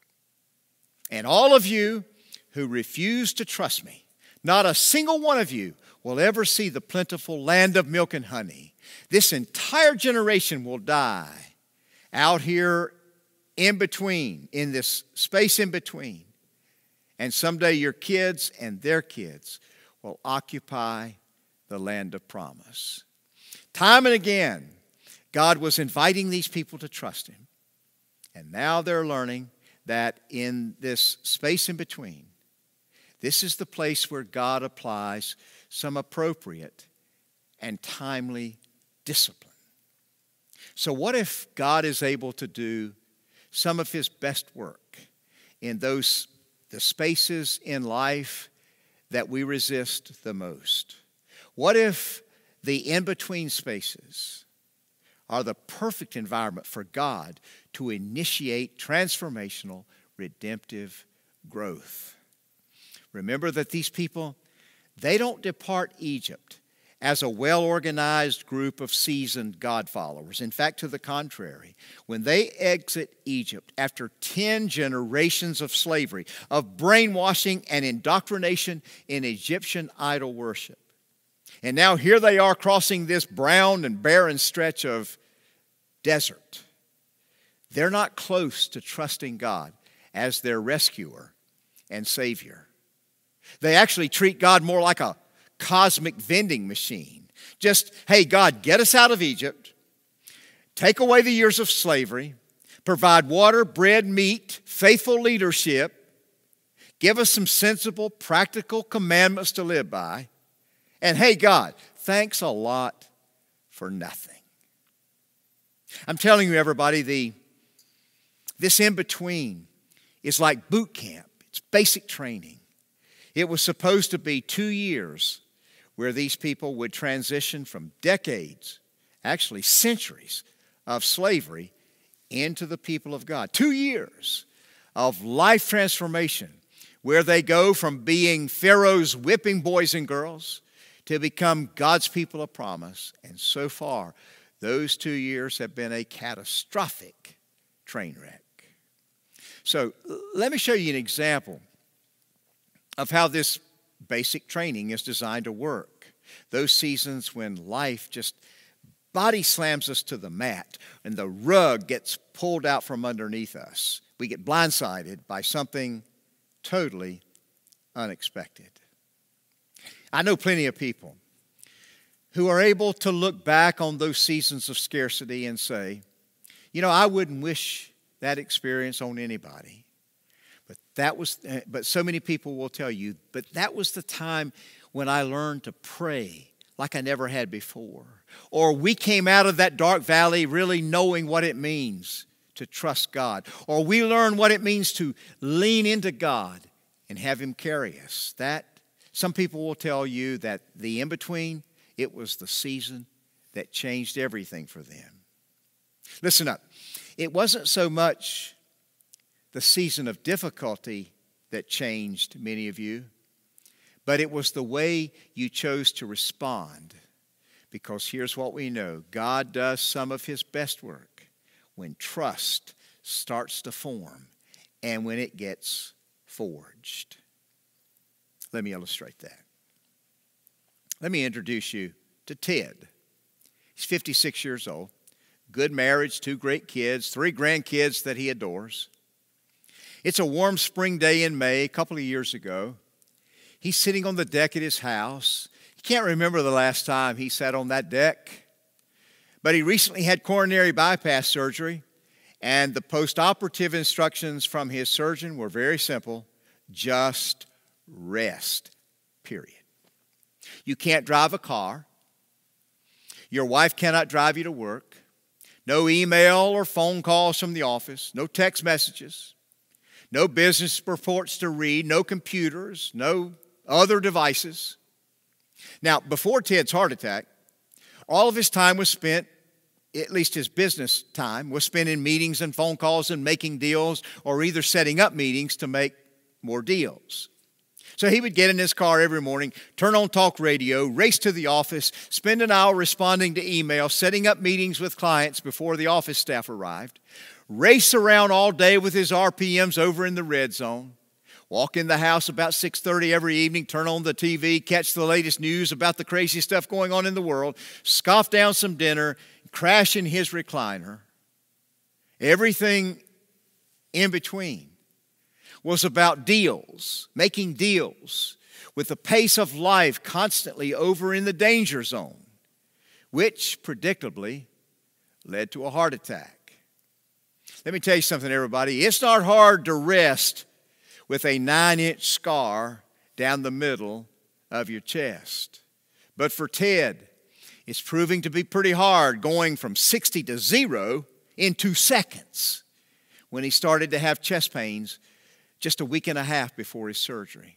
And all of you who refuse to trust me, not a single one of you will ever see the plentiful land of milk and honey. This entire generation will die out here in between, in this space in between. And someday your kids and their kids will occupy the land of promise. Time and again, God was inviting these people to trust Him. And now they're learning that in this space in between, this is the place where God applies some appropriate and timely discipline. So what if God is able to do some of His best work in those the spaces in life that we resist the most? What if the in-between spaces are the perfect environment for God to initiate transformational, redemptive growth? Remember that these people, they don't depart Egypt as a well-organized group of seasoned God followers. In fact, to the contrary, when they exit Egypt after ten generations of slavery, of brainwashing and indoctrination in Egyptian idol worship, and now here they are crossing this brown and barren stretch of desert, they're not close to trusting God as their rescuer and Savior. They actually treat God more like a cosmic vending machine. Just, hey, God, get us out of Egypt, take away the years of slavery, provide water, bread, meat, faithful leadership, give us some sensible, practical commandments to live by, and hey, God, thanks a lot for nothing. I'm telling you, everybody, the, this in-between is like boot camp. It's basic training. It was supposed to be two years where these people would transition from decades, actually centuries, of slavery into the people of God. Two years of life transformation, where they go from being Pharaoh's whipping boys and girls to become God's people of promise. And so far, those two years have been a catastrophic train wreck. So let me show you an example of how this basic training is designed to work. Those seasons when life just body slams us to the mat and the rug gets pulled out from underneath us. We get blindsided by something totally unexpected. I know plenty of people who are able to look back on those seasons of scarcity and say, you know, I wouldn't wish that experience on anybody. But that was, but so many people will tell you, but that was the time when I learned to pray like I never had before. Or we came out of that dark valley really knowing what it means to trust God. Or we learned what it means to lean into God and have Him carry us. That, some people will tell you that the in-between, it was the season that changed everything for them. Listen up. It wasn't so much the season of difficulty that changed many of you, but it was the way you chose to respond. Because here's what we know. God does some of His best work when trust starts to form and when it gets forged. Let me illustrate that. Let me introduce you to Ted. He's fifty-six years old. Good marriage, two great kids, three grandkids that he adores. It's a warm spring day in May, a couple of years ago. He's sitting on the deck at his house. He can't remember the last time he sat on that deck. But he recently had coronary bypass surgery, and the post-operative instructions from his surgeon were very simple. Just rest, period. You can't drive a car. Your wife cannot drive you to work. No email or phone calls from the office. No text messages. No business reports to read. No computers. No other devices. Now, before Ted's heart attack, all of his time was spent, at least his business time, was spent in meetings and phone calls and making deals, or either setting up meetings to make more deals. So he would get in his car every morning, turn on talk radio, race to the office, spend an hour responding to email, setting up meetings with clients before the office staff arrived, race around all day with his R P Ms over in the red zone, walk in the house about six thirty every evening, turn on the T V, catch the latest news about the crazy stuff going on in the world, scoff down some dinner, crash in his recliner. Everything in between was about deals, making deals, with the pace of life constantly over in the danger zone, which predictably led to a heart attack. Let me tell you something, everybody. It's not hard to rest with a nine-inch scar down the middle of your chest. But for Ted, it's proving to be pretty hard going from sixty to zero in two seconds when he started to have chest pains just a week and a half before his surgery.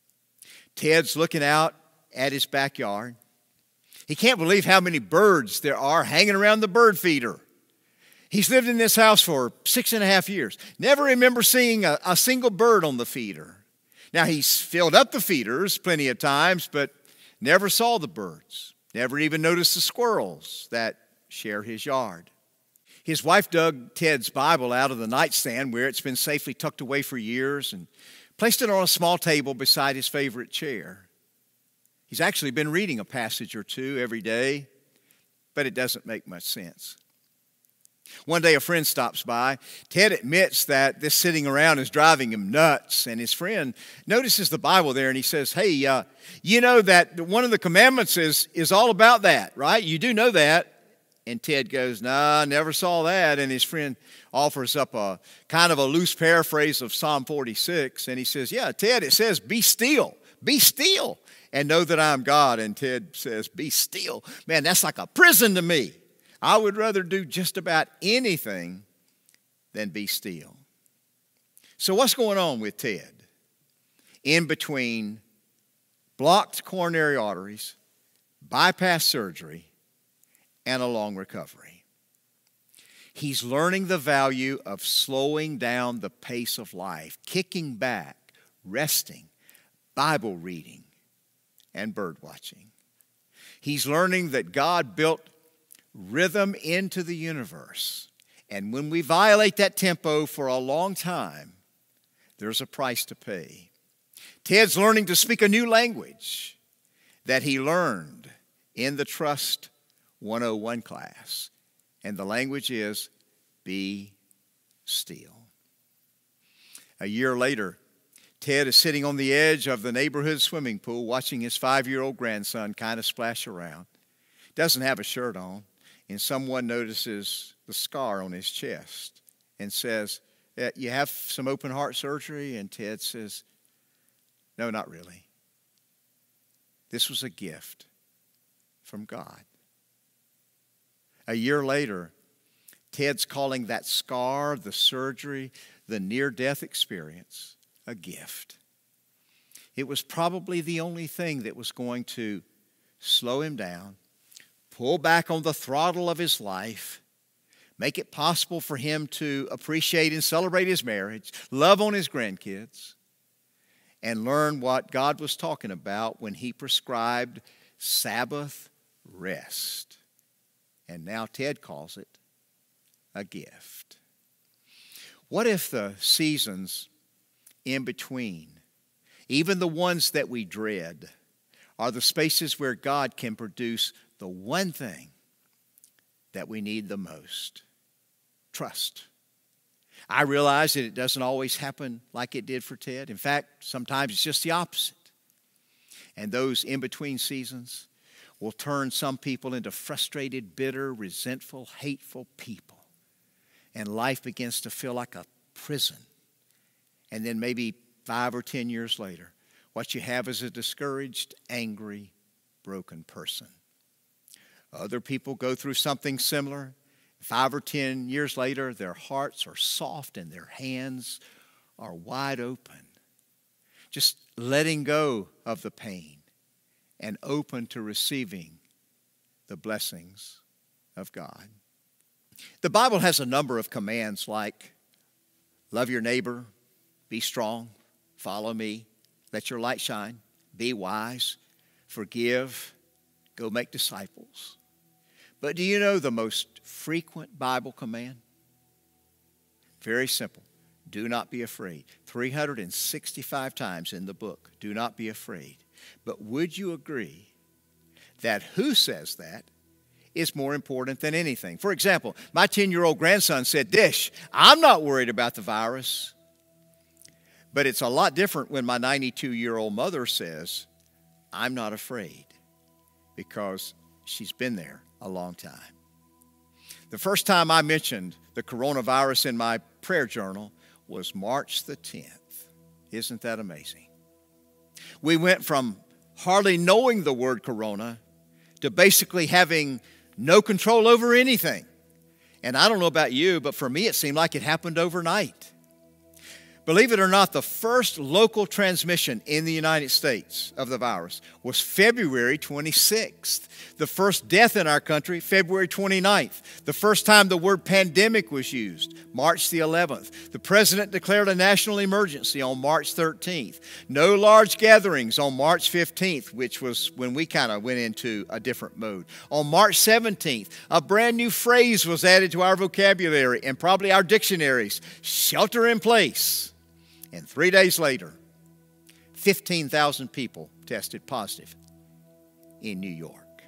Ted's looking out at his backyard. He can't believe how many birds there are hanging around the bird feeder. He's lived in this house for six and a half years. Never remember seeing a, a single bird on the feeder. Now, he's filled up the feeders plenty of times, but never saw the birds. Never even noticed the squirrels that share his yard. His wife dug Ted's Bible out of the nightstand where it's been safely tucked away for years and placed it on a small table beside his favorite chair. He's actually been reading a passage or two every day, but it doesn't make much sense. One day a friend stops by. Ted admits that this sitting around is driving him nuts, and his friend notices the Bible there and he says, hey, uh, you know that one of the commandments is, is all about that, right? You do know that. And Ted goes, nah, never saw that. And his friend offers up a kind of a loose paraphrase of Psalm forty-six. And he says, yeah, Ted, it says, be still, be still, and know that I'm God. And Ted says, be still. Man, that's like a prison to me. I would rather do just about anything than be still. So what's going on with Ted? In between blocked coronary arteries, bypass surgery, and a long recovery. He's learning the value of slowing down the pace of life, kicking back, resting, Bible reading, and bird watching. He's learning that God built rhythm into the universe. And when we violate that tempo for a long time, there's a price to pay. Ted's learning to speak a new language that he learned in the Trust one oh one class. And the language is, be still. A year later, Ted is sitting on the edge of the neighborhood swimming pool watching his five-year-old grandson kind of splash around. Doesn't have a shirt on, and someone notices the scar on his chest and says, you have some open heart surgery? And Ted says, no, not really. This was a gift from God. A year later, Ted's calling that scar, the surgery, the near-death experience, a gift. It was probably the only thing that was going to slow him down, pull back on the throttle of his life, make it possible for him to appreciate and celebrate his marriage, love on his grandkids, and learn what God was talking about when he prescribed Sabbath rest. And now Ted calls it a gift. What if the seasons in between, even the ones that we dread, are the spaces where God can produce the one thing that we need the most? Trust. I realize that it doesn't always happen like it did for Ted. In fact, sometimes it's just the opposite. And those in-between seasons will turn some people into frustrated, bitter, resentful, hateful people. And life begins to feel like a prison. And then maybe five or ten years later, what you have is a discouraged, angry, broken person. Other people go through something similar. Five or ten years later, their hearts are soft and their hands are wide open. Just letting go of the pain and open to receiving the blessings of God. The Bible has a number of commands like love your neighbor, be strong, follow me, let your light shine, be wise, forgive, go make disciples. But do you know the most frequent Bible command? Very simple. Do not be afraid. three hundred sixty-five times in the book, do not be afraid. But would you agree that who says that is more important than anything? For example, my ten-year-old grandson said, Dish, I'm not worried about the virus. But it's a lot different when my ninety-two-year-old mother says, I'm not afraid, because she's been there a long time. The first time I mentioned the coronavirus in my prayer journal was March the tenth. Isn't that amazing? We went from hardly knowing the word corona to basically having no control over anything. And I don't know about you, but for me it seemed like it happened overnight. Believe it or not, the first local transmission in the United States of the virus was February twenty-sixth. The first death in our country, February twenty-ninth. The first time the word pandemic was used, March the eleventh. The president declared a national emergency on March thirteenth. No large gatherings on March fifteenth, which was when we kind of went into a different mode. On March seventeenth, a brand new phrase was added to our vocabulary and probably our dictionaries, shelter in place. And three days later, fifteen thousand people tested positive in New York.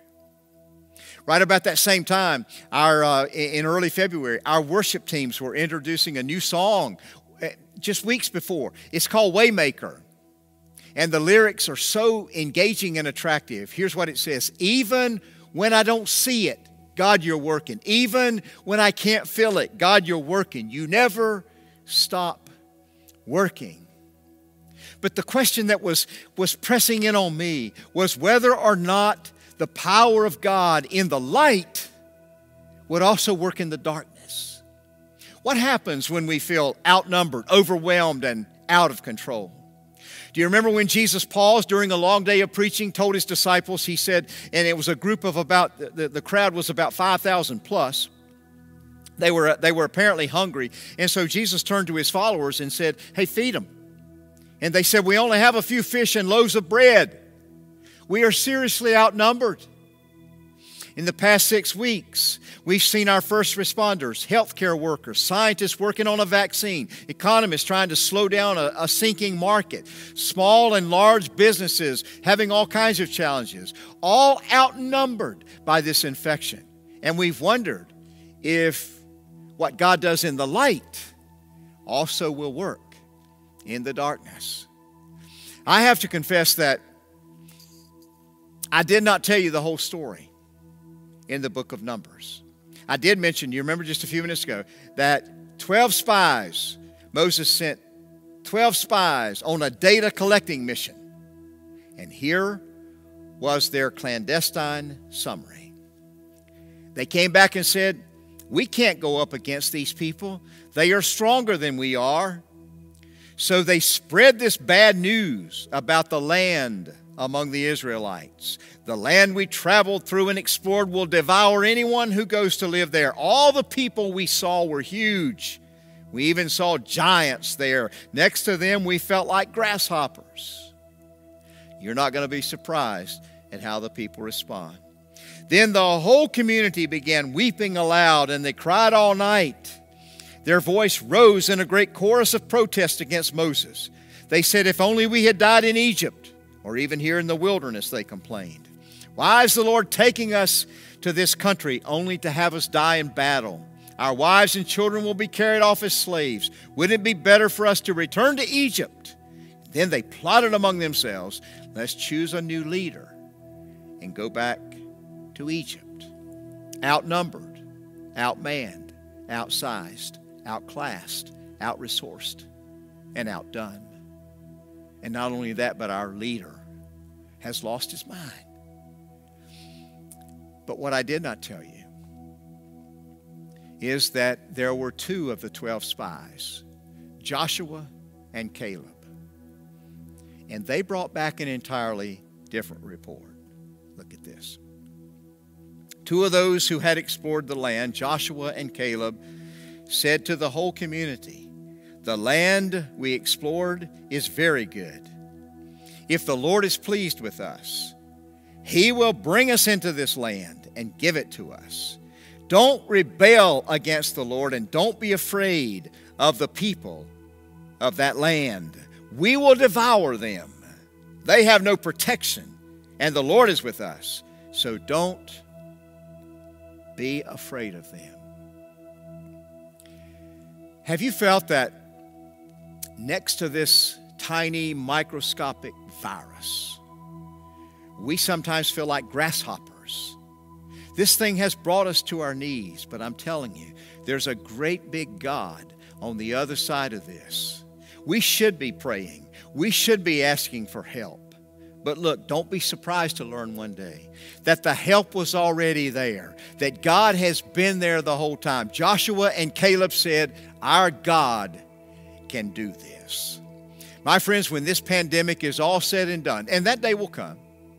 Right about that same time, our, uh, in early February, our worship teams were introducing a new song just weeks before. It's called Waymaker. And the lyrics are so engaging and attractive. Here's what it says. Even when I don't see it, God, you're working. Even when I can't feel it, God, you're working. You never stop working. But the question that was, was pressing in on me was whether or not the power of God in the light would also work in the darkness. What happens when we feel outnumbered, overwhelmed, and out of control? Do you remember when Jesus paused during a long day of preaching, told his disciples, he said, and it was a group of about, the, the crowd was about five thousand plus. They were, they were apparently hungry. And so Jesus turned to his followers and said, hey, feed them. And they said, we only have a few fish and loaves of bread. We are seriously outnumbered. In the past six weeks, we've seen our first responders, healthcare workers, scientists working on a vaccine, economists trying to slow down a, a sinking market, small and large businesses having all kinds of challenges, all outnumbered by this infection. And we've wondered if what God does in the light also will work in the darkness. I have to confess that I did not tell you the whole story in the book of Numbers. I did mention, you remember just a few minutes ago, that twelve spies, Moses sent twelve spies on a data collecting mission. And here was their clandestine summary. They came back and said, we can't go up against these people. They are stronger than we are. So they spread this bad news about the land among the Israelites. The land we traveled through and explored will devour anyone who goes to live there. All the people we saw were huge. We even saw giants there. Next to them, we felt like grasshoppers. You're not going to be surprised at how the people respond. Then the whole community began weeping aloud, and they cried all night. Their voice rose in a great chorus of protest against Moses. They said, if only we had died in Egypt, or even here in the wilderness, they complained. Why is the Lord taking us to this country only to have us die in battle? Our wives and children will be carried off as slaves. Wouldn't it be better for us to return to Egypt? Then they plotted among themselves, let's choose a new leader and go back to Egypt. Outnumbered, outmanned, outsized, outclassed, outresourced, and outdone. And not only that, but our leader has lost his mind. But what I did not tell you is that there were two of the twelve spies, Joshua and Caleb. And they brought back an entirely different report. Look at this. Two of those who had explored the land, Joshua and Caleb, said to the whole community, the land we explored is very good. If the Lord is pleased with us, He will bring us into this land and give it to us. Don't rebel against the Lord and don't be afraid of the people of that land. We will devour them. They have no protection, and the Lord is with us. So don't be afraid of them. Have you felt that next to this tiny microscopic virus, we sometimes feel like grasshoppers? This thing has brought us to our knees, but I'm telling you, there's a great big God on the other side of this. We should be praying. We should be asking for help. But look, don't be surprised to learn one day that the help was already there, that God has been there the whole time. Joshua and Caleb said, our God can do this. My friends, when this pandemic is all said and done, and that day will come,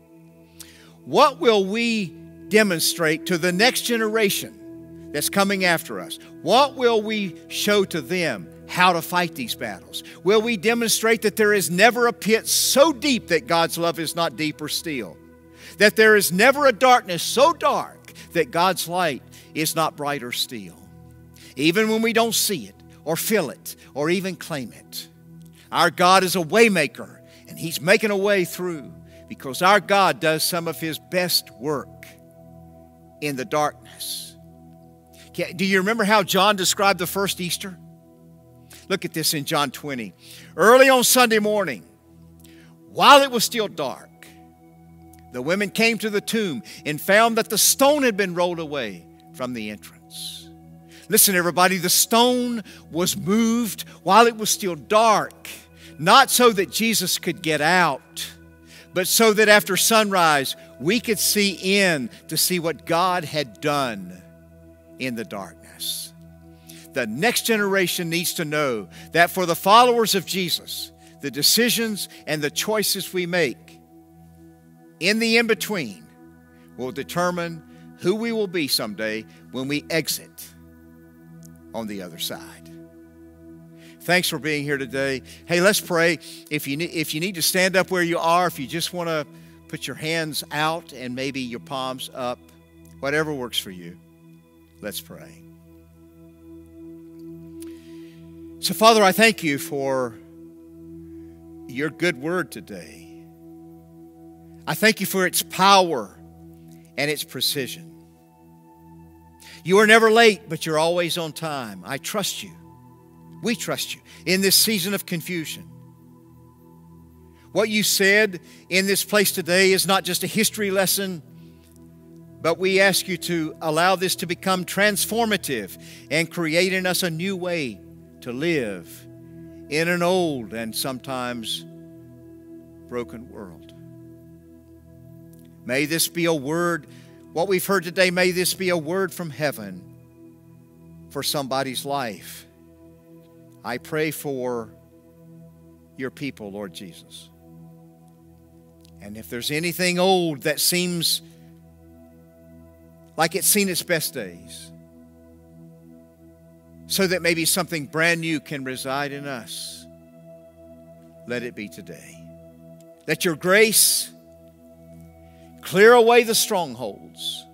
what will we demonstrate to the next generation that's coming after us? What will we show to them how to fight these battles? Will we demonstrate that there is never a pit so deep that God's love is not deep or still? That there is never a darkness so dark that God's light is not bright or still? Even when we don't see it or feel it or even claim it. Our God is a way maker, and He's making a way through, because our God does some of His best work in the darkness. Do you remember how John described the first Easter? Look at this in John twenty. Early on Sunday morning, while it was still dark, the women came to the tomb and found that the stone had been rolled away from the entrance. Listen, everybody, the stone was moved while it was still dark, not so that Jesus could get out, but so that after sunrise, we could see in to see what God had done in the darkness. The next generation needs to know that for the followers of Jesus, the decisions and the choices we make in the in-between will determine who we will be someday when we exit on the other side. Thanks for being here today. Hey, let's pray. If you need, if you need to stand up where you are, if you just want to put your hands out and maybe your palms up, whatever works for you, let's pray. So, Father, I thank you for your good word today. I thank you for its power and its precision. You are never late, but you're always on time. I trust you. We trust you in this season of confusion. What you said in this place today is not just a history lesson, but we ask you to allow this to become transformative and create in us a new way to live in an old and sometimes broken world. May this be a word, what we've heard today, may this be a word from heaven for somebody's life. I pray for your people, Lord Jesus. And if there's anything old that seems like it's seen its best days, so that maybe something brand new can reside in us, let it be today. Let your grace clear away the strongholds,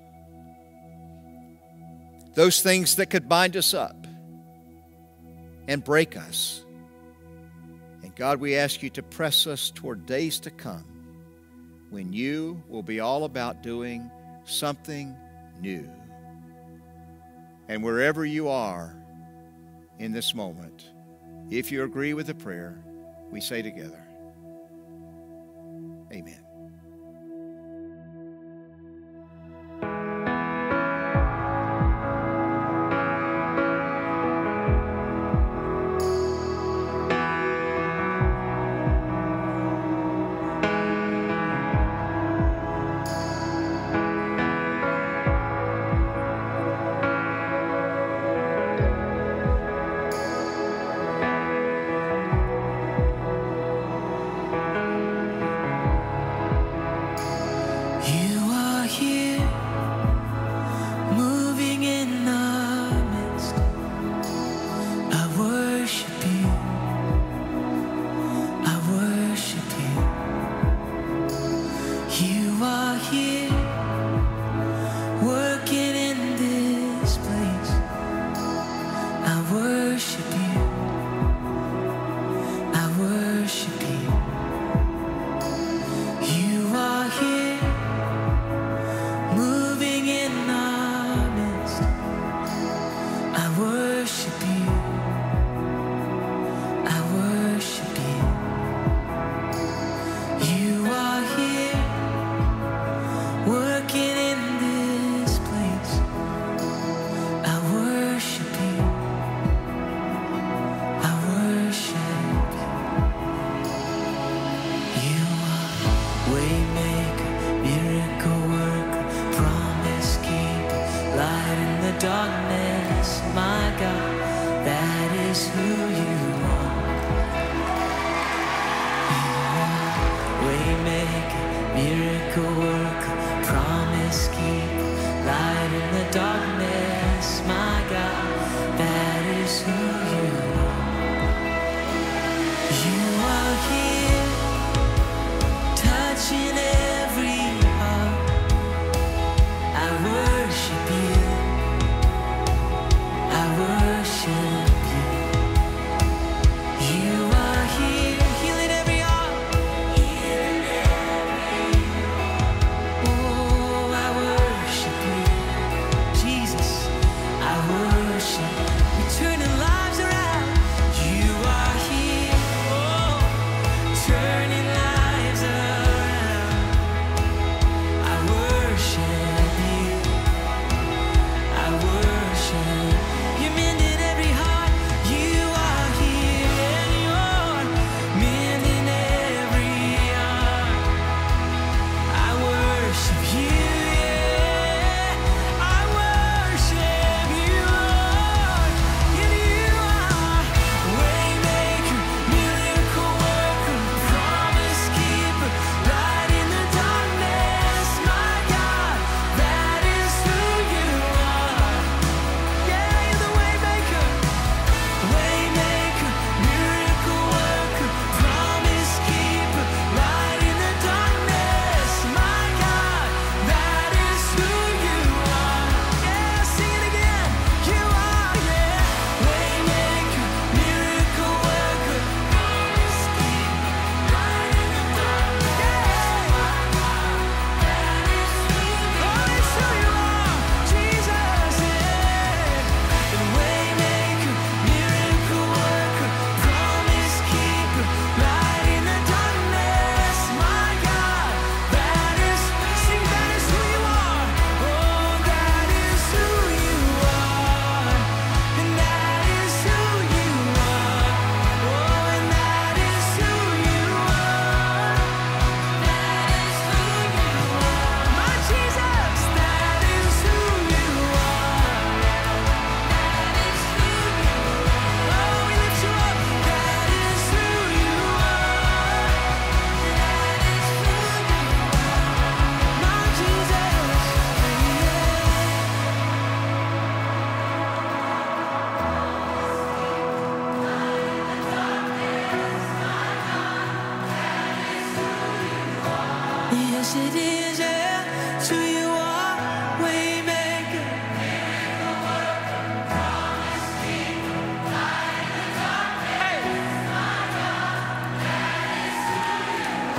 those things that could bind us up and break us. And God, we ask you to press us toward days to come when you will be all about doing something new. And wherever you are in this moment, if you agree with the prayer, we say together, amen. Darkness, my God,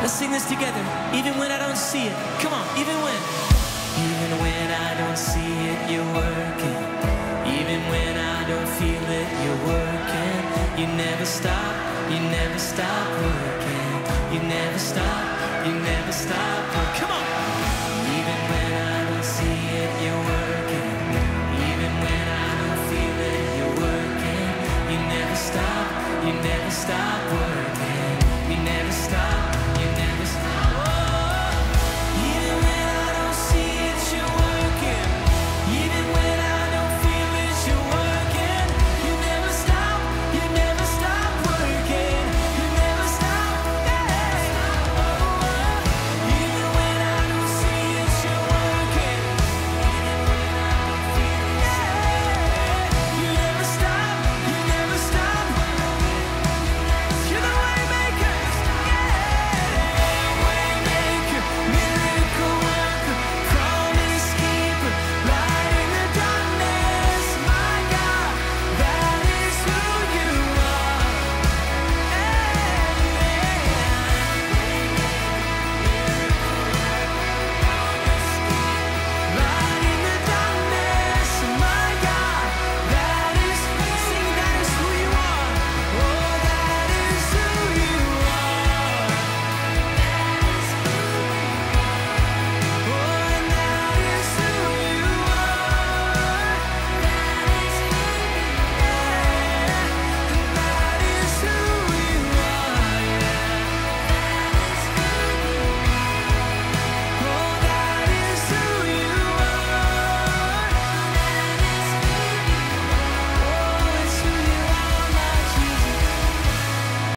Let's sing this together. Even when I don't see it. Come on, even when. Even when I don't see it, you're working. Even when I don't feel it, you're working. You never stop, you never stop working. You never stop, you never stop working. Come on. Even when I don't see it, you're working. Even when I don't feel it, you're working. You never stop, you never stop working. You never stop.